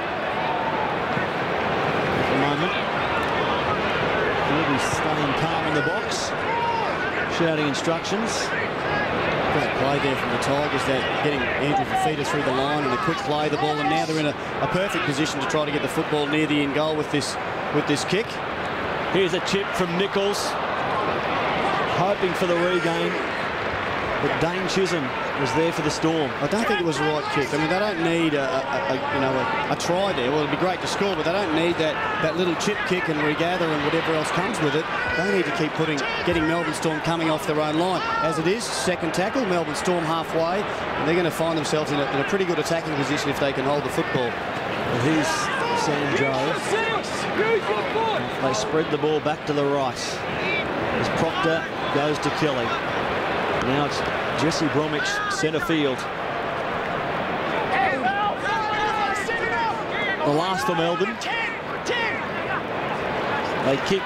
At the moment, he'll be staying calm in the box, shouting instructions. Great play there from the Tigers, that getting Andrew Fafita through the line and a quick play of the ball, and now they're in a perfect position to try to get the football near the in goal with this kick. Here's a chip from Nichols, hoping for the regain, but Dane Chisholm was there for the Storm. I don't think it was the right kick. I mean, they don't need a try there. Well, it'd be great to score, but they don't need that little chip kick and regather and whatever else comes with it. They need to keep getting Melbourne Storm coming off their own line. As it is, second tackle, Melbourne Storm halfway, and they're going to find themselves in a pretty good attacking position if they can hold the football. Well, here's Sam Joe. They spread the ball back to the right as Proctor goes to Kelly. Now it's Jesse Bromwich, centre field. The last for Melbourne. They kick.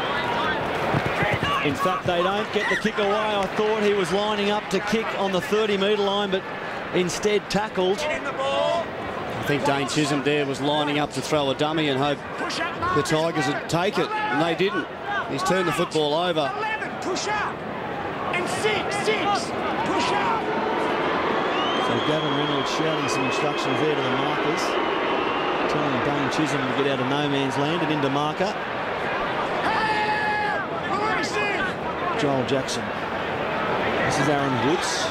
In fact, they don't get the kick away. I thought he was lining up to kick on the 30-metre line, but instead tackled. I think Dane Chisholm there was lining up to throw a dummy and hope the Tigers would take it, and they didn't. He's turned the football over. 11, push up. And 6, push up. So Gavin Reynolds shouting some instructions there to the markers, telling Dane Chisholm to get out of no man's land and into marker. Joel Jackson. This is Aaron Woods.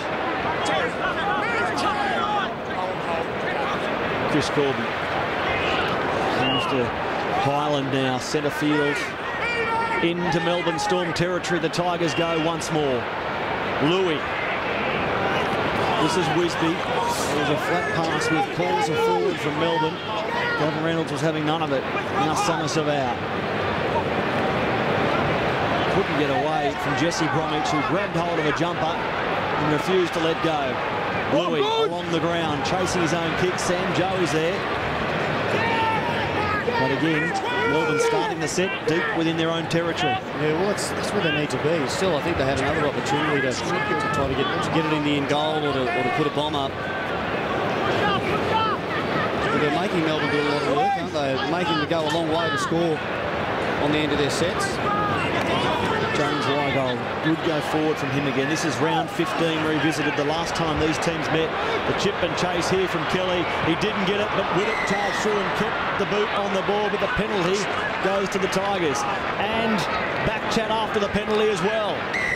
Chris Corbin comes to Highland now, centre field. Into Melbourne Storm territory, the Tigers go once more. Louis. This is Wisby. There was a flat pass with calls of forward from Melbourne. Gavin Reynolds was having none of it. Now Summerson out. Couldn't get away from Jesse Bromwich, who grabbed hold of a jumper and refused to let go. Louis along the ground, chasing his own kick. Sam Joe is there. But again, Melbourne starting the set deep within their own territory. Yeah, well, that's where they need to be. Still, I think they had another opportunity to try to get it in the in goal or to put a bomb up. But they're making Melbourne do a lot of work, aren't they? Making them go a long way to score on the end of their sets. James Weigel, good go forward from him again. This is round 15 revisited. The last time these teams met, the chip and chase here from Kelly. He didn't get it, but Widdop charged through and kept the boot on the ball, but the penalty goes to the Tigers. And back chat after the penalty as well.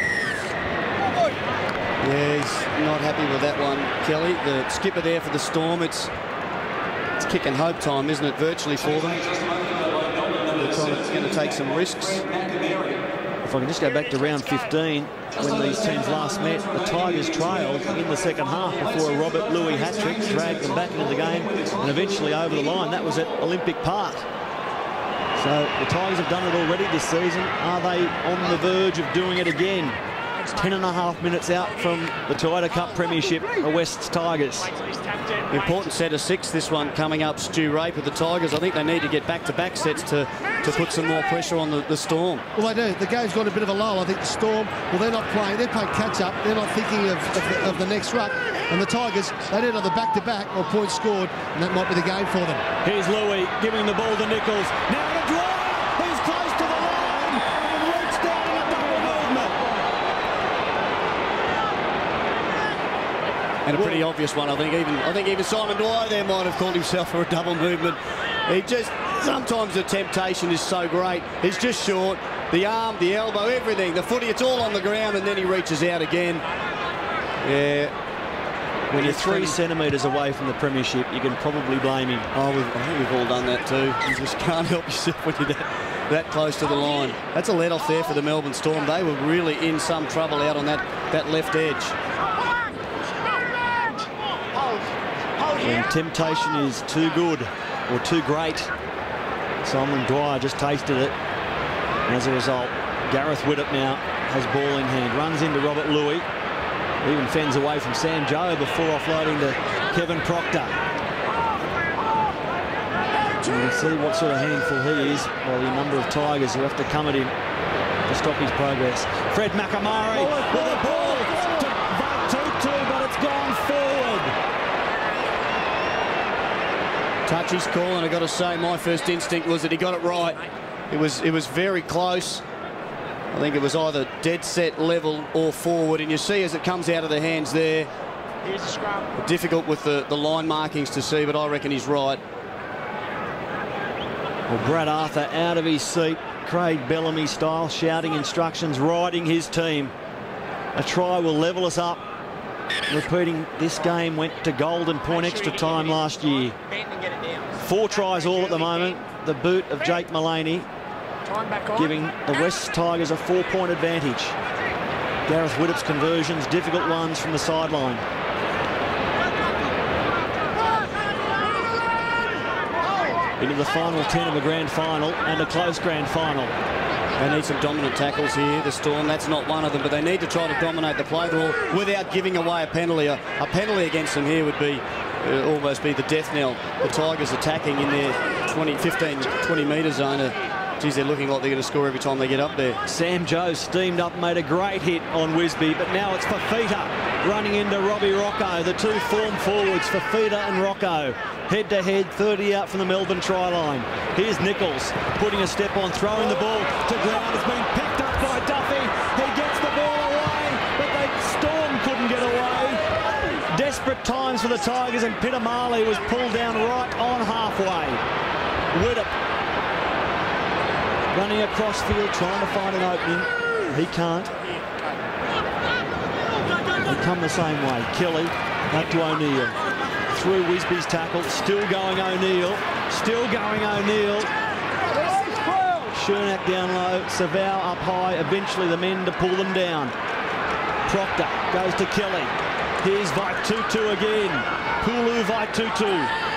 Yeah, he's not happy with that one, Kelly. The skipper there for the Storm. It's kick and hope time, isn't it, virtually for them? They're going to take some risks. If I can just go back to round 15, when these teams last met, the Tigers trailed in the second half before a Robert Louis hat-trick dragged them back into the game and eventually over the line. That was at Olympic Park. So the Tigers have done it already this season. Are they on the verge of doing it again? 10.5 minutes out from the Toyota Cup Premiership, the West's Tigers. Important set of 6, this one coming up. Stu Rape with the Tigers. I think they need to get back-to-back sets to put some more pressure on the Storm. Well, they do. The game's got a bit of a lull. I think the Storm, well, they're not playing. They're playing catch-up. They're not thinking of the next ruck. And the Tigers, they need either back-to-back or points scored, and that might be the game for them. Here's Louis giving the ball to Nichols. Now to Dwyer. He's close to the line. And roots down in a double movement. And a pretty obvious one, I think even Simon Dwyer there might have called himself for a double movement. He just, sometimes the temptation is so great. He's just short, the arm, the elbow, everything, the footy, it's all on the ground, and then he reaches out again. Yeah. When you're 3 centimetres away from the premiership, you can probably blame him. Oh, I think we've all done that too. You just can't help yourself when you're that close to the line. That's a let-off there for the Melbourne Storm. They were really in some trouble out on that left edge. When temptation is too good or too great, Simon Dwyer just tasted it. And as a result, Gareth Widdop now has ball in hand. Runs into Robert Louis. Even fends away from Sam Joe before offloading to Kevin Proctor. can see what sort of handful he is by the number of Tigers who have to come at him to stop his progress. Fred McAmari with a ball to Vaitutu, but it's gone forward. Touchy's call, and I've got to say my first instinct was that he got it right. It was very close. I think it was either dead set level or forward, and you see as it comes out of the hands there. Here's the scrum. Difficult with the line markings to see, but I reckon he's right. Well, Brad Arthur out of his seat, Craig Bellamy style, shouting instructions, riding his team. A try will level us up. Repeating, this game went to golden point extra time last year. 4 tries all at the moment. The boot of Jake Mullaney, giving the West Tigers a 4-point advantage. Gareth Widdop's conversions, difficult ones from the sideline. Into the final 10 of a grand final, and a close grand final. They need some dominant tackles here, the Storm. That's not one of them, but they need to try to dominate the play ball without giving away a penalty. A penalty against them here would be almost be the death knell. The Tigers attacking in their 15, 20 metre zone. Geez, they're looking like they're going to score every time they get up there. Sam Joe steamed up, made a great hit on Wisby, but now it's Fafita running into Robbie Rocco, the 2 form forwards, Fafita and Rocco. Head-to-head, 30 out from the Melbourne try line. Here's Nichols putting a step on, throwing the ball to ground. It's been picked up by Duffy. He gets the ball away, but the Storm couldn't get away. Desperate times for the Tigers, and Peter Marley was pulled down right on halfway. Widdop running across field, trying to find an opening. He can't. They come the same way. Kelly back to O'Neill. Through Wisby's tackle, still going O'Neill, still going O'Neill. Chernak down low, Savau up high, eventually the men to pull them down. Proctor goes to Kelly. Here's Vaitutu again. Pulu Vaitutu.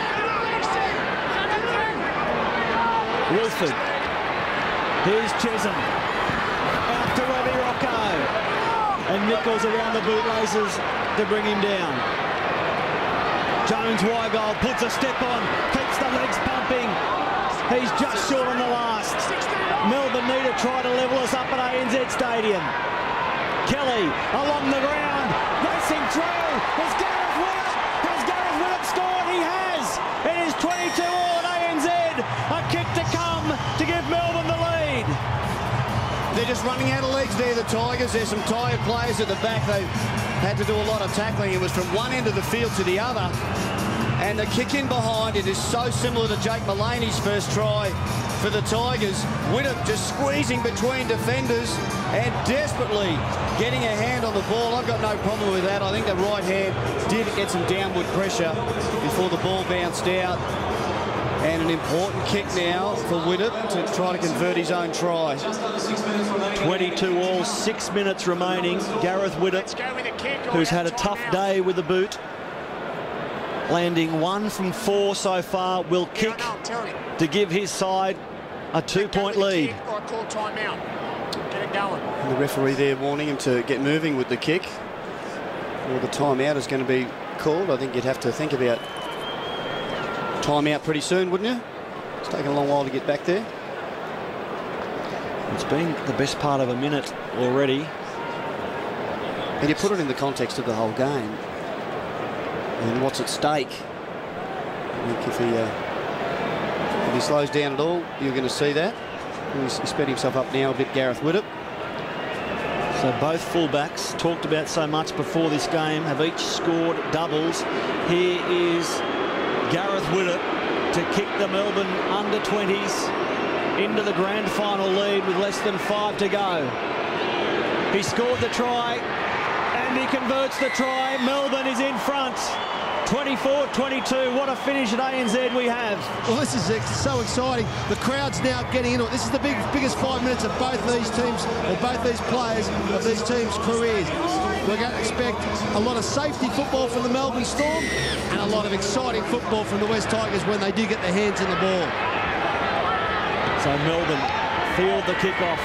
Wilford. Here's Chisholm. Out to Robbie Rocco. And Nichols around the bootlaces to bring him down. Jones Weigel puts a step on, keeps the legs pumping. He's just short on the last. Melbourne need to try to level us up at ANZ Stadium. Kelly along the ground, racing through. Has Gareth Widdop? Has Gareth Widdop scored? He has. It is 22 all at ANZ. A kick to come to give Melbourne the lead. They're just running out of legs there, the Tigers. There's some tired players at the back. They had to do a lot of tackling. It was from one end of the field to the other. And the kick in behind, it is so similar to Jake Mullaney's first try for the Tigers. Widdop just squeezing between defenders and desperately getting a hand on the ball. I've got no problem with that. I think the right hand did get some downward pressure before the ball bounced out. And an important kick now for Widdop to try to convert his own try. 22 all, 6 minutes remaining. Gareth Widdop, who's had a tough day with the boot, landing 1 from 4 so far, will kick to give his side a 2-point lead. And the referee there warning him to get moving with the kick. Or the timeout is going to be called. I think you'd have to think about timeout pretty soon, wouldn't you? It's taken a long while to get back there. It's been the best part of a minute already. And you put it in the context of the whole game and what's at stake. I think if he slows down at all, you're going to see that. He's sped himself up now a bit, Gareth Widdop. So both fullbacks, talked about so much before this game, have each scored doubles. Here is Gareth Widdop to kick the Melbourne under-20s into the grand final lead with less than 5 to go. He scored the try and he converts the try. Melbourne is in front. 24-22. What a finish at ANZ we have. Well, this is so exciting. The crowd's now getting into it. This is the biggest 5 minutes of both these teams, or both these players of these teams' careers. We're going to expect a lot of safety football from the Melbourne Storm and a lot of exciting football from the West Tigers when they do get their hands in the ball. So Melbourne field the kickoff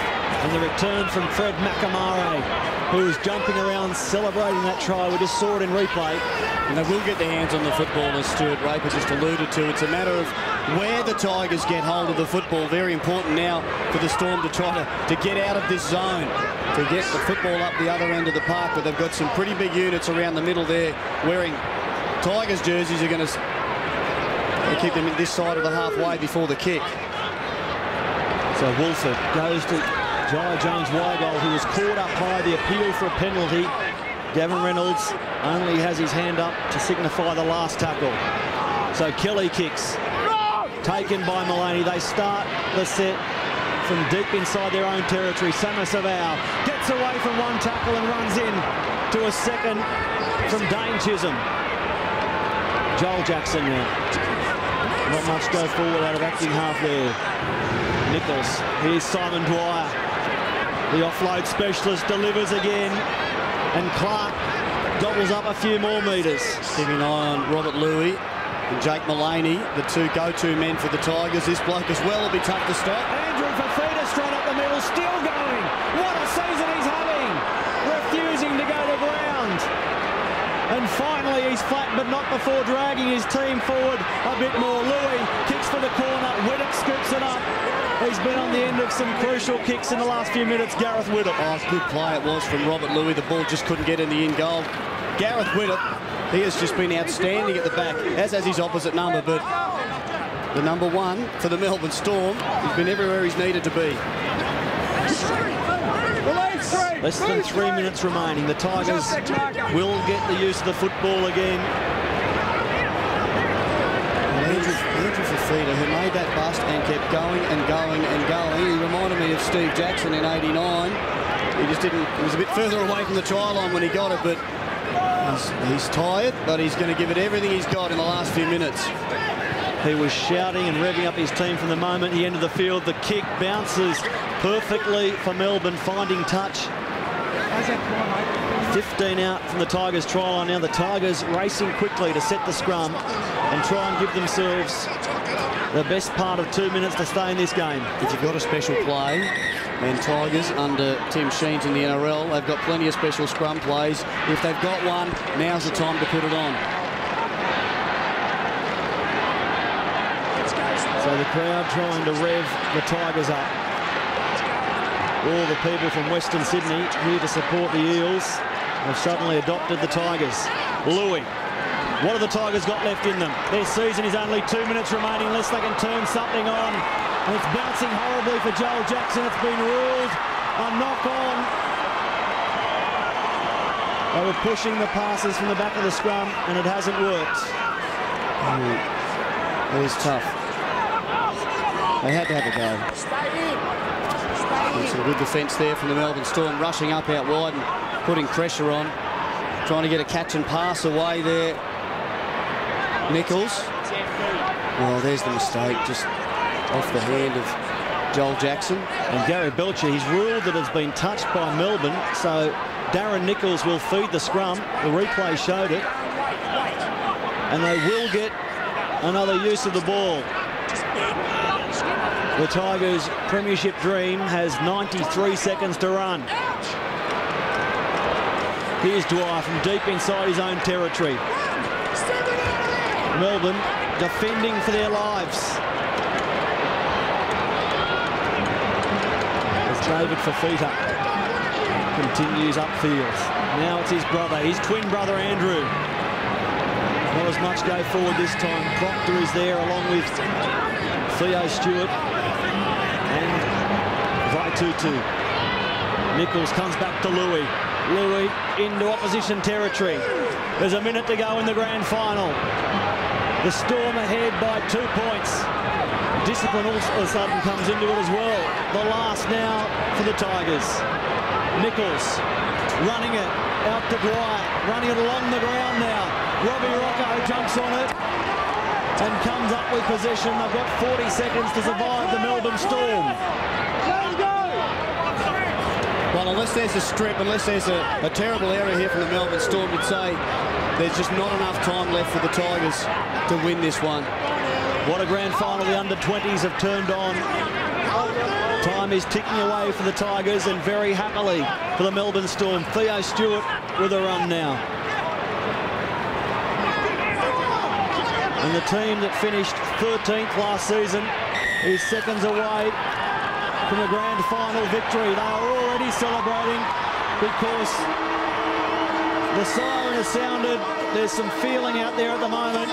And the return from Fred McAmara, who was jumping around celebrating that try. We just saw it in replay. And they will get their hands on the football, as Stuart Raper just alluded to. It's a matter of where the Tigers get hold of the football. Very important now for the Storm to try to get out of this zone, to get the football up the other end of the park. But they've got some pretty big units around the middle there wearing Tigers jerseys. Are going to keep them in this side of the halfway before the kick. So Wolford goes to Jai Jones-Weigel, who was caught up by the appeal for a penalty. Gavin Reynolds only has his hand up to signify the last tackle. So Kelly kicks, taken by Mullaney. They start the set from deep inside their own territory. Samasavau gets away from one tackle and runs in to a second from Dane Chisholm. Joel Jackson now. Not much go forward out of acting half there. Nichols, here's Simon Dwyer. The offload specialist delivers again, and Clark gobbles up a few more metres. Keeping an eye on Robert Louis and Jake Mullaney, the two go-to men for the Tigers. This bloke as well will be tough to stop. Andrew Fafita straight up the middle, still going. What a season he's having. Refusing to go to ground. And finally he's flat, but not before dragging his team forward a bit more. Louis kicks for the corner. Widdop scoops it up. He's been on the end of some crucial kicks in the last few minutes, Gareth Widdop. Oh, good play it was from Robert Louis. The ball just couldn't get in the in goal. Gareth Widdop, he has just been outstanding at the back, as has his opposite number, but the number one for the Melbourne Storm, he's been everywhere he's needed to be. Less than 3 minutes remaining. The Tigers will get the use of the football again. Andrew Fafita, who made that bust and kept going and going and going. He reminded me of Steve Jackson in '89. He just didn't. He was a bit further away from the try line when he got it, but he's tired, but he's going to give it everything he's got in the last few minutes. He was shouting and revving up his team from the moment he entered the field. The kick bounces perfectly for Melbourne, finding touch. 15 out from the Tigers' try line now. The Tigers racing quickly to set the scrum and try and give themselves the best part of 2 minutes to stay in this game. If you've got a special play, and Tigers under Tim Sheens in the NRL, they've got plenty of special scrum plays. If they've got one, now's the time to put it on. So the crowd trying to rev the Tigers up. All the people from Western Sydney here to support the Eels have suddenly adopted the Tigers. Louis, what have the Tigers got left in them? Their season is only 2 minutes remaining unless they can turn something on. And it's bouncing horribly for Joel Jackson. It's been ruled a knock-on. They were pushing the passes from the back of the scrum and it hasn't worked. It was tough. They had to have a go. Some good defence there from the Melbourne Storm, rushing up out wide and putting pressure on, trying to get a catch and pass away there. Nichols. Oh, there's the mistake, just off the hand of Joel Jackson. And Gary Belcher, he's ruled that it's been touched by Melbourne, so Darren Nichols will feed the scrum. The replay showed it. And they will get another use of the ball. The Tigers' premiership dream has 93 seconds to run. Here's Dwyer from deep inside his own territory. Melbourne defending for their lives. As David Fafita continues upfield. Now it's his brother, his twin brother Andrew. Not as much go forward this time. Proctor is there along with Theo Stewart and Vaitutu. Nichols comes back to Louis. Louis into opposition territory. There's a minute to go in the grand final. The Storm ahead by 2 points. Discipline all of a sudden comes into it as well. The last now for the Tigers. Nichols running it out to Dwyer, running it along the ground now. Robbie Rocco jumps on it and comes up with possession. They've got 40 seconds to survive the Melbourne Storm. Well, unless there's a strip, unless there's a terrible error here from the Melbourne Storm, you'd say there's just not enough time left for the Tigers to win this one. What a grand final the under-20s have turned on Time is ticking away for the Tigers, and very happily for the Melbourne Storm. Theo Stewart with a run now. And the team that finished 13th last season is seconds away from a grand final victory. They are already celebrating because the siren has sounded. There's some feeling out there at the moment.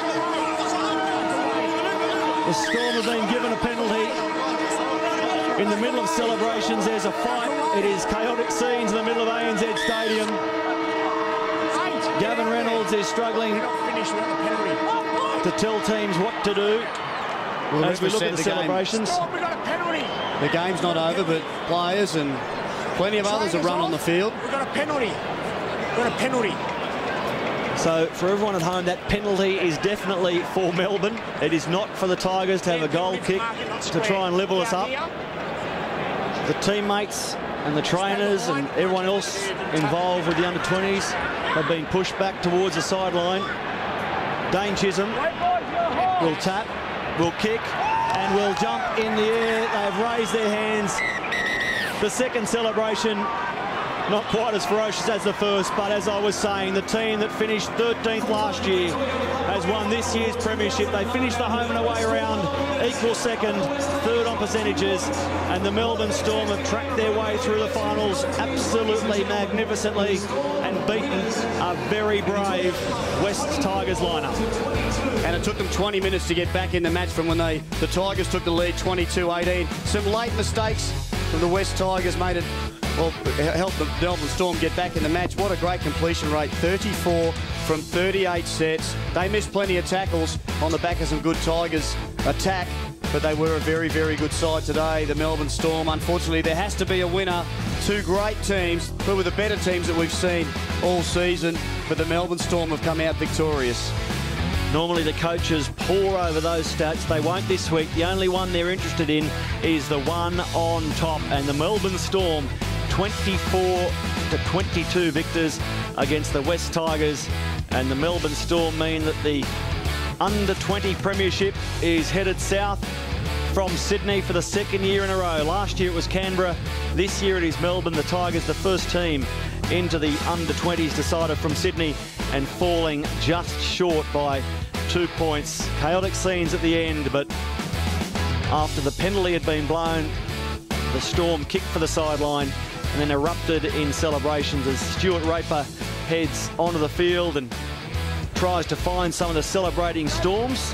The Storm have been given a penalty. In the middle of celebrations, there's a fight. It is chaotic scenes in the middle of ANZ Stadium. Gavin Reynolds is struggling to tell teams what to do as we look at the celebrations. The game's not over, but players and plenty of others have run on the field. We've got a penalty. We've got a penalty. So for everyone at home, that penalty is definitely for Melbourne. It is not for the Tigers to have a goal kick to try and level us up. The teammates and the trainers and everyone else involved with the under-20s have been pushed back towards the sideline. Dane Chisholm will tap, will kick, and will jump in the air. They've raised their hands. The second celebration, not quite as ferocious as the first, but as I was saying, the team that finished 13th last year has won this year's premiership. They finished the home and away round equal second, third on percentages, and the Melbourne Storm have tracked their way through the finals absolutely magnificently and beaten a very brave West Tigers lineup. And it took them 20 minutes to get back in the match from when the Tigers took the lead 22-18. Some late mistakes from the West Tigers made it, well, helped the Melbourne Storm get back in the match. What a great completion rate, 34 from 38 sets. They missed plenty of tackles on the back of some good Tigers attack, but they were a very, very good side today, the Melbourne Storm. Unfortunately, there has to be a winner. Two great teams, probably the better teams that we've seen all season, but the Melbourne Storm have come out victorious. Normally the coaches pore over those stats. They won't this week. The only one they're interested in is the one on top, and the Melbourne Storm 24-22 victors against the West Tigers, and the Melbourne Storm mean that the under-20 premiership is headed south from Sydney for the second year in a row. Last year it was Canberra, this year it is Melbourne. The Tigers, the first team into the under-20s, decided from Sydney and falling just short by 2 points. Chaotic scenes at the end, but after the penalty had been blown, the Storm kicked for the sideline and then erupted in celebrations as Stuart Raper heads onto the field and tries to find some of the celebrating Storms,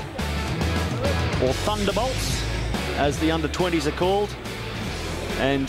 or Thunderbolts, as the under-20s are called. And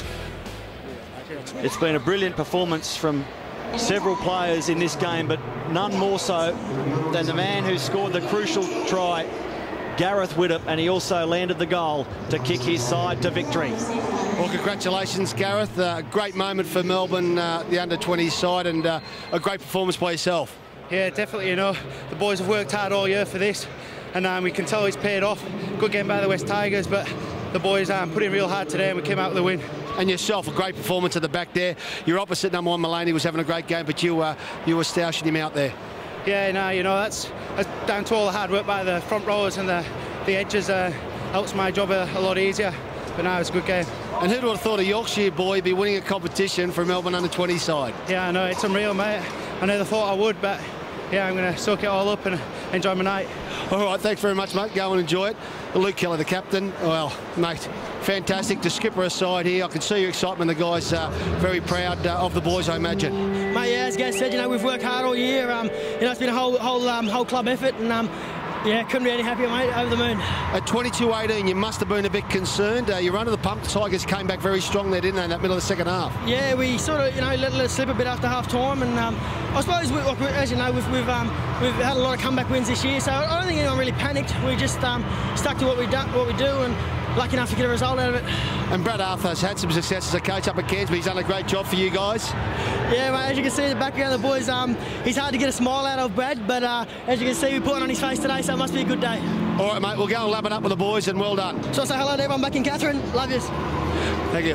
it's been a brilliant performance from several players in this game, but none more so than the man who scored the crucial try, Gareth Widdop, and he also landed the goal to kick his side to victory. Well, congratulations, Gareth. Great moment for Melbourne, the under-20s side, and a great performance by yourself. Yeah, definitely. You know, the boys have worked hard all year for this, and we can tell it's paid off. Good game by the West Tigers, but the boys put in real hard today and we came out with a win. And yourself, a great performance at the back there. Your opposite, number 1, Mulaney, was having a great game, but you were stoushing him out there. Yeah, no, you know, that's down to all the hard work by the front rowers, and the edges helps my job a lot easier. But no, it's a good game. And who'd have thought a Yorkshire boy be winning a competition for a Melbourne under-20 side? Yeah, I know, it's unreal, mate. I never thought I would, but yeah, I'm going to soak it all up and enjoy my night. All right, thanks very much, mate. Go and enjoy it. Luke Keller, the captain. Well, mate, fantastic to skipper aside here. I can see your excitement. The guys are very proud of the boys, I imagine. Mate, yeah, as Gaz said, you know, we've worked hard all year. You know, it's been a whole club effort, and yeah, couldn't be any happier, mate. Over the moon. At 22-18, you must have been a bit concerned. You're under the pump. The Tigers came back very strong there, didn't they, in that middle of the second half? Yeah, we sort of, you know, let it slip a bit after half time, and I suppose, as you know, we've had a lot of comeback wins this year, so I don't think anyone really panicked. We just stuck to what we do, and lucky enough to get a result out of it. And Brad Arthur's had some success as a coach up at Cairns, but he's done a great job for you guys. Yeah, mate, as you can see in the background, the boys, he's hard to get a smile out of, Brad, but as you can see, we put it on his face today, so it must be a good day. All right, mate, we'll go and lap it up with the boys, and well done. So I say hello to everyone back in Catherine. Love yous. Thank you.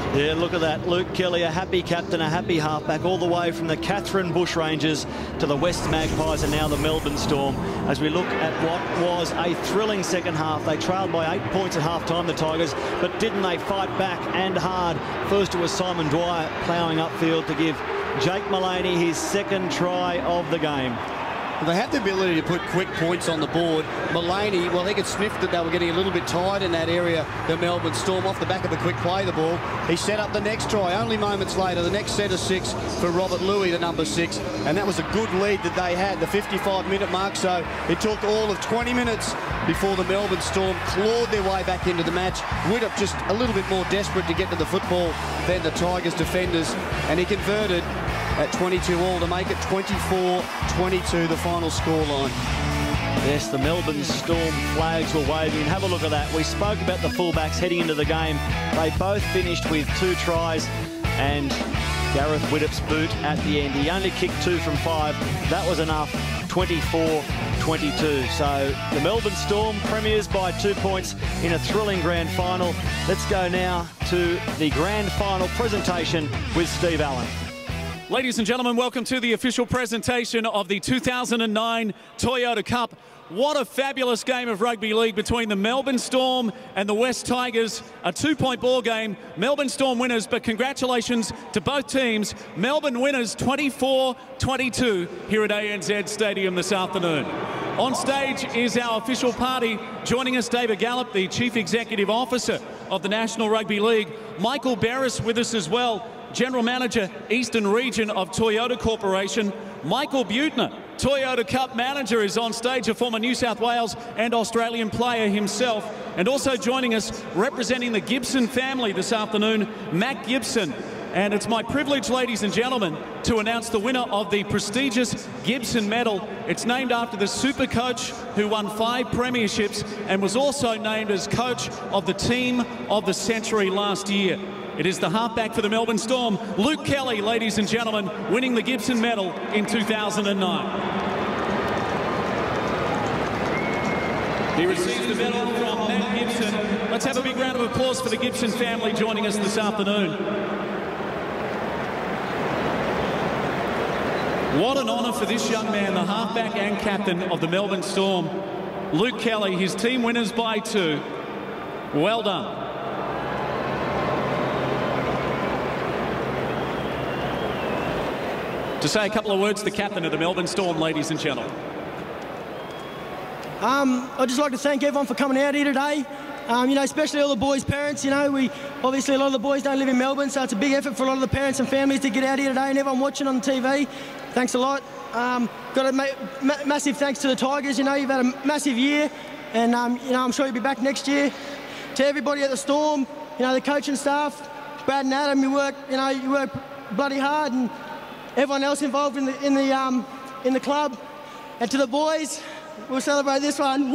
Yeah, look at that. Luke Kelly, a happy captain, a happy halfback, all the way from the Catherine Bushrangers to the West Magpies and now the Melbourne Storm. As we look at what was a thrilling second half, they trailed by 8 points at half-time, the Tigers, but didn't they fight back and hard? First it was Simon Dwyer ploughing upfield to give Jake Mullaney his second try of the game. They have the ability to put quick points on the board. Mullaney, well, he could sniff that they were getting a little bit tired in that area, the Melbourne Storm, off the back of a quick play the ball. He set up the next try. Only moments later, the next set of 6 for Robert Louis, the number 6. And that was a good lead that they had, the 55-minute mark. So it took all of 20 minutes before the Melbourne Storm clawed their way back into the match. Widdop just a little bit more desperate to get to the football than the Tigers defenders. And he converted at 22 all to make it 24-22, the final scoreline. Yes, the Melbourne Storm flags were waving. Have a look at that. We spoke about the fullbacks heading into the game. They both finished with 2 tries and Gareth Widdop's boot at the end. He only kicked 2 from 5. That was enough. 24-22. So the Melbourne Storm premiers by 2 points in a thrilling grand final. Let's go now to the grand final presentation with Steve Allen. Ladies and gentlemen, welcome to the official presentation of the 2009 Toyota Cup. What a fabulous game of rugby league between the Melbourne Storm and the West Tigers. A 2-point ball game. Melbourne Storm winners, but congratulations to both teams. Melbourne winners 24-22 here at ANZ Stadium this afternoon. On stage is our official party. Joining us, David Gallop, the Chief Executive Officer of the National Rugby League. Michael Barris with us as well, General Manager, Eastern Region of Toyota Corporation. Michael Butner, Toyota Cup Manager, is on stage, a former New South Wales and Australian player himself. And also joining us, representing the Gibson family this afternoon, Matt Gibson. And it's my privilege, ladies and gentlemen, to announce the winner of the prestigious Gibson Medal. It's named after the super coach who won 5 premierships and was also named as coach of the team of the century last year. It is the halfback for the Melbourne Storm, Luke Kelly, ladies and gentlemen, winning the Gibson Medal in 2009. He receives the medal from Matt Gibson. Let's have a big round of applause for the Gibson family joining us this afternoon. What an honour for this young man, the halfback and captain of the Melbourne Storm, Luke Kelly, his team winners by 2. Well done. To say a couple of words to the captain of the Melbourne Storm, ladies and gentlemen. I'd just like to thank everyone for coming out here today. You know, especially all the boys' parents. You know, obviously a lot of the boys don't live in Melbourne, so it's a big effort for a lot of the parents and families to get out here today, and everyone watching on TV. Thanks a lot. Got a massive thanks to the Tigers. You know, you've had a massive year, and you know, I'm sure you'll be back next year. To everybody at the Storm, you know, the coaching staff, Brad and Adam, you work bloody hard, and everyone else involved in the club. And to the boys, we'll celebrate this one. Woo!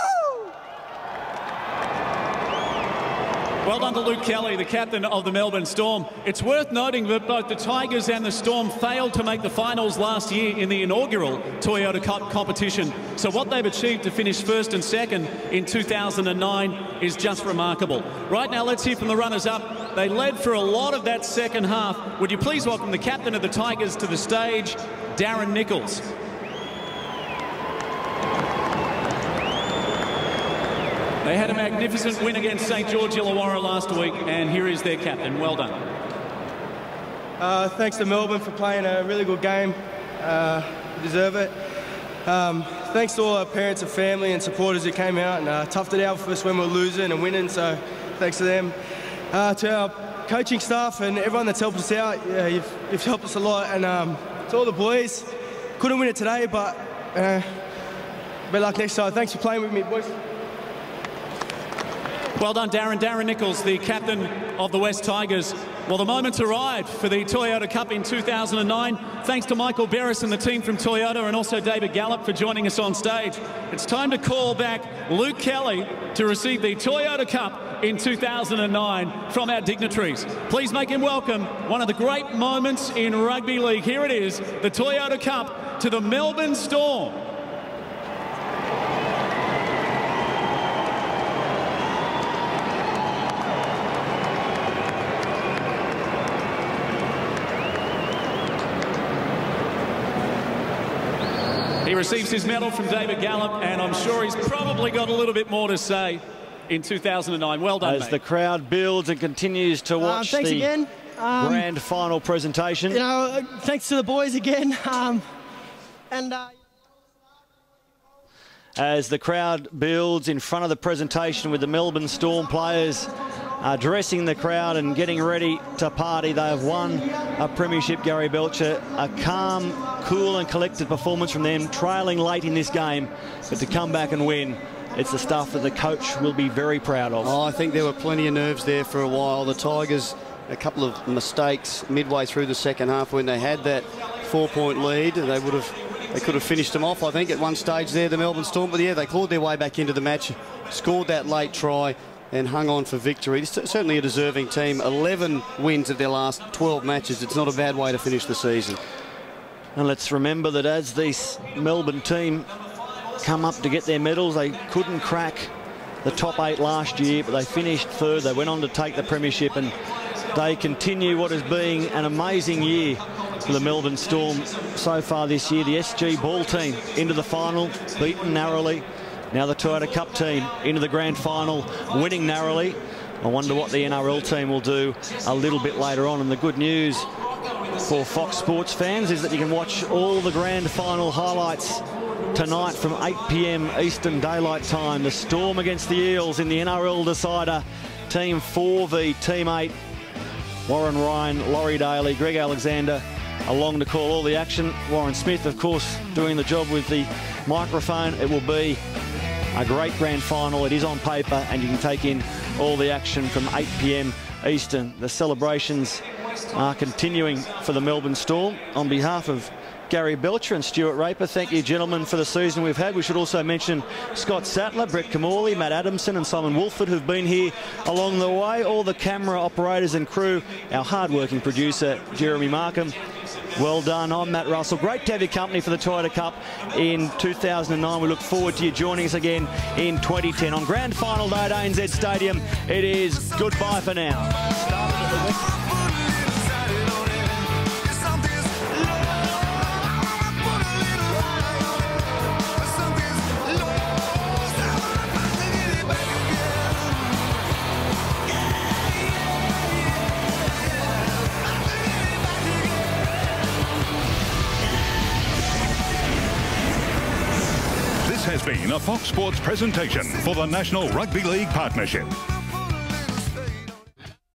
Well done to Luke Kelly, the captain of the Melbourne Storm. It's worth noting that both the Tigers and the Storm failed to make the finals last year in the inaugural Toyota Cup competition. So what they've achieved to finish first and second in 2009 is just remarkable. Right now, let's hear from the runners-up. They led for a lot of that second half. Would you please welcome the captain of the Tigers to the stage, Darren Nichols. They had a magnificent win against St George Illawarra last week, and here is their captain. Well done. Thanks to Melbourne for playing a really good game. Deserve it. Thanks to all our parents and family and supporters who came out and toughed it out for us when we were losing and winning, so thanks to them. To our coaching staff and everyone that's helped us out, you've helped us a lot. And to all the boys, couldn't win it today, but better luck next time. Thanks for playing with me, boys. Well done, Darren. Darren Nichols, the captain of the West Tigers. Well, the moment's arrived for the Toyota Cup in 2009. Thanks to Michael Barris and the team from Toyota, and also David Gallop for joining us on stage. It's time to call back Luke Kelly to receive the Toyota Cup in 2009 from our dignitaries. Please make him welcome one of the great moments in rugby league. Here it is, the Toyota Cup to the Melbourne Storm. receives his medal from David Gallup, and I'm sure he's probably got a little bit more to say in 2009. Well done, As mate. the crowd builds and continues to watch thanks the again. grand final presentation. You know, thanks to the boys again. As the crowd builds in front of the presentation with the Melbourne Storm players addressing the crowd and getting ready to party. They have won a premiership, Gary Belcher. A calm, cool and collected performance from them, trailing late in this game, but to come back and win, it's the stuff that the coach will be very proud of. Oh, I think there were plenty of nerves there for a while. The Tigers, a couple of mistakes midway through the second half when they had that 4-point lead. They could have finished them off, I think, at one stage there, the Melbourne Storm. But yeah, they clawed their way back into the match, scored that late try and hung on for victory. It's certainly a deserving team. 11 wins of their last 12 matches. It's not a bad way to finish the season. And let's remember that as this Melbourne team come up to get their medals, they couldn't crack the top 8 last year, but they finished third. They went on to take the premiership, and they continue what has been an amazing year for the Melbourne Storm so far this year. The SG ball team into the final, beaten narrowly. Now the Toyota Cup team into the grand final, winning narrowly. I wonder what the NRL team will do a little bit later on. And the good news for Fox Sports fans is that you can watch all the grand final highlights tonight from 8 p.m. Eastern Daylight Time. The Storm against the Eels in the NRL decider. Team 4 v Team 8. Warren Ryan, Laurie Daly, Greg Alexander along to call all the action. Warren Smith, of course, doing the job with the microphone. It will be a great grand final. It is on paper, and you can take in all the action from 8 p.m. Eastern. The celebrations are continuing for the Melbourne Storm. On behalf of Gary Belcher and Stuart Raper, thank you, gentlemen, for the season we've had. We should also mention Scott Sattler, Brett Camorley, Matt Adamson and Simon Wolford, who've been here along the way. All the camera operators and crew, our hard-working producer, Jeremy Markham. Well done. I'm Matt Russell. Great to have your company for the Toyota Cup in 2009. We look forward to you joining us again in 2010. On Grand Final Day at ANZ Stadium, it is goodbye for now. Has been a Fox Sports presentation for the National Rugby League Partnership.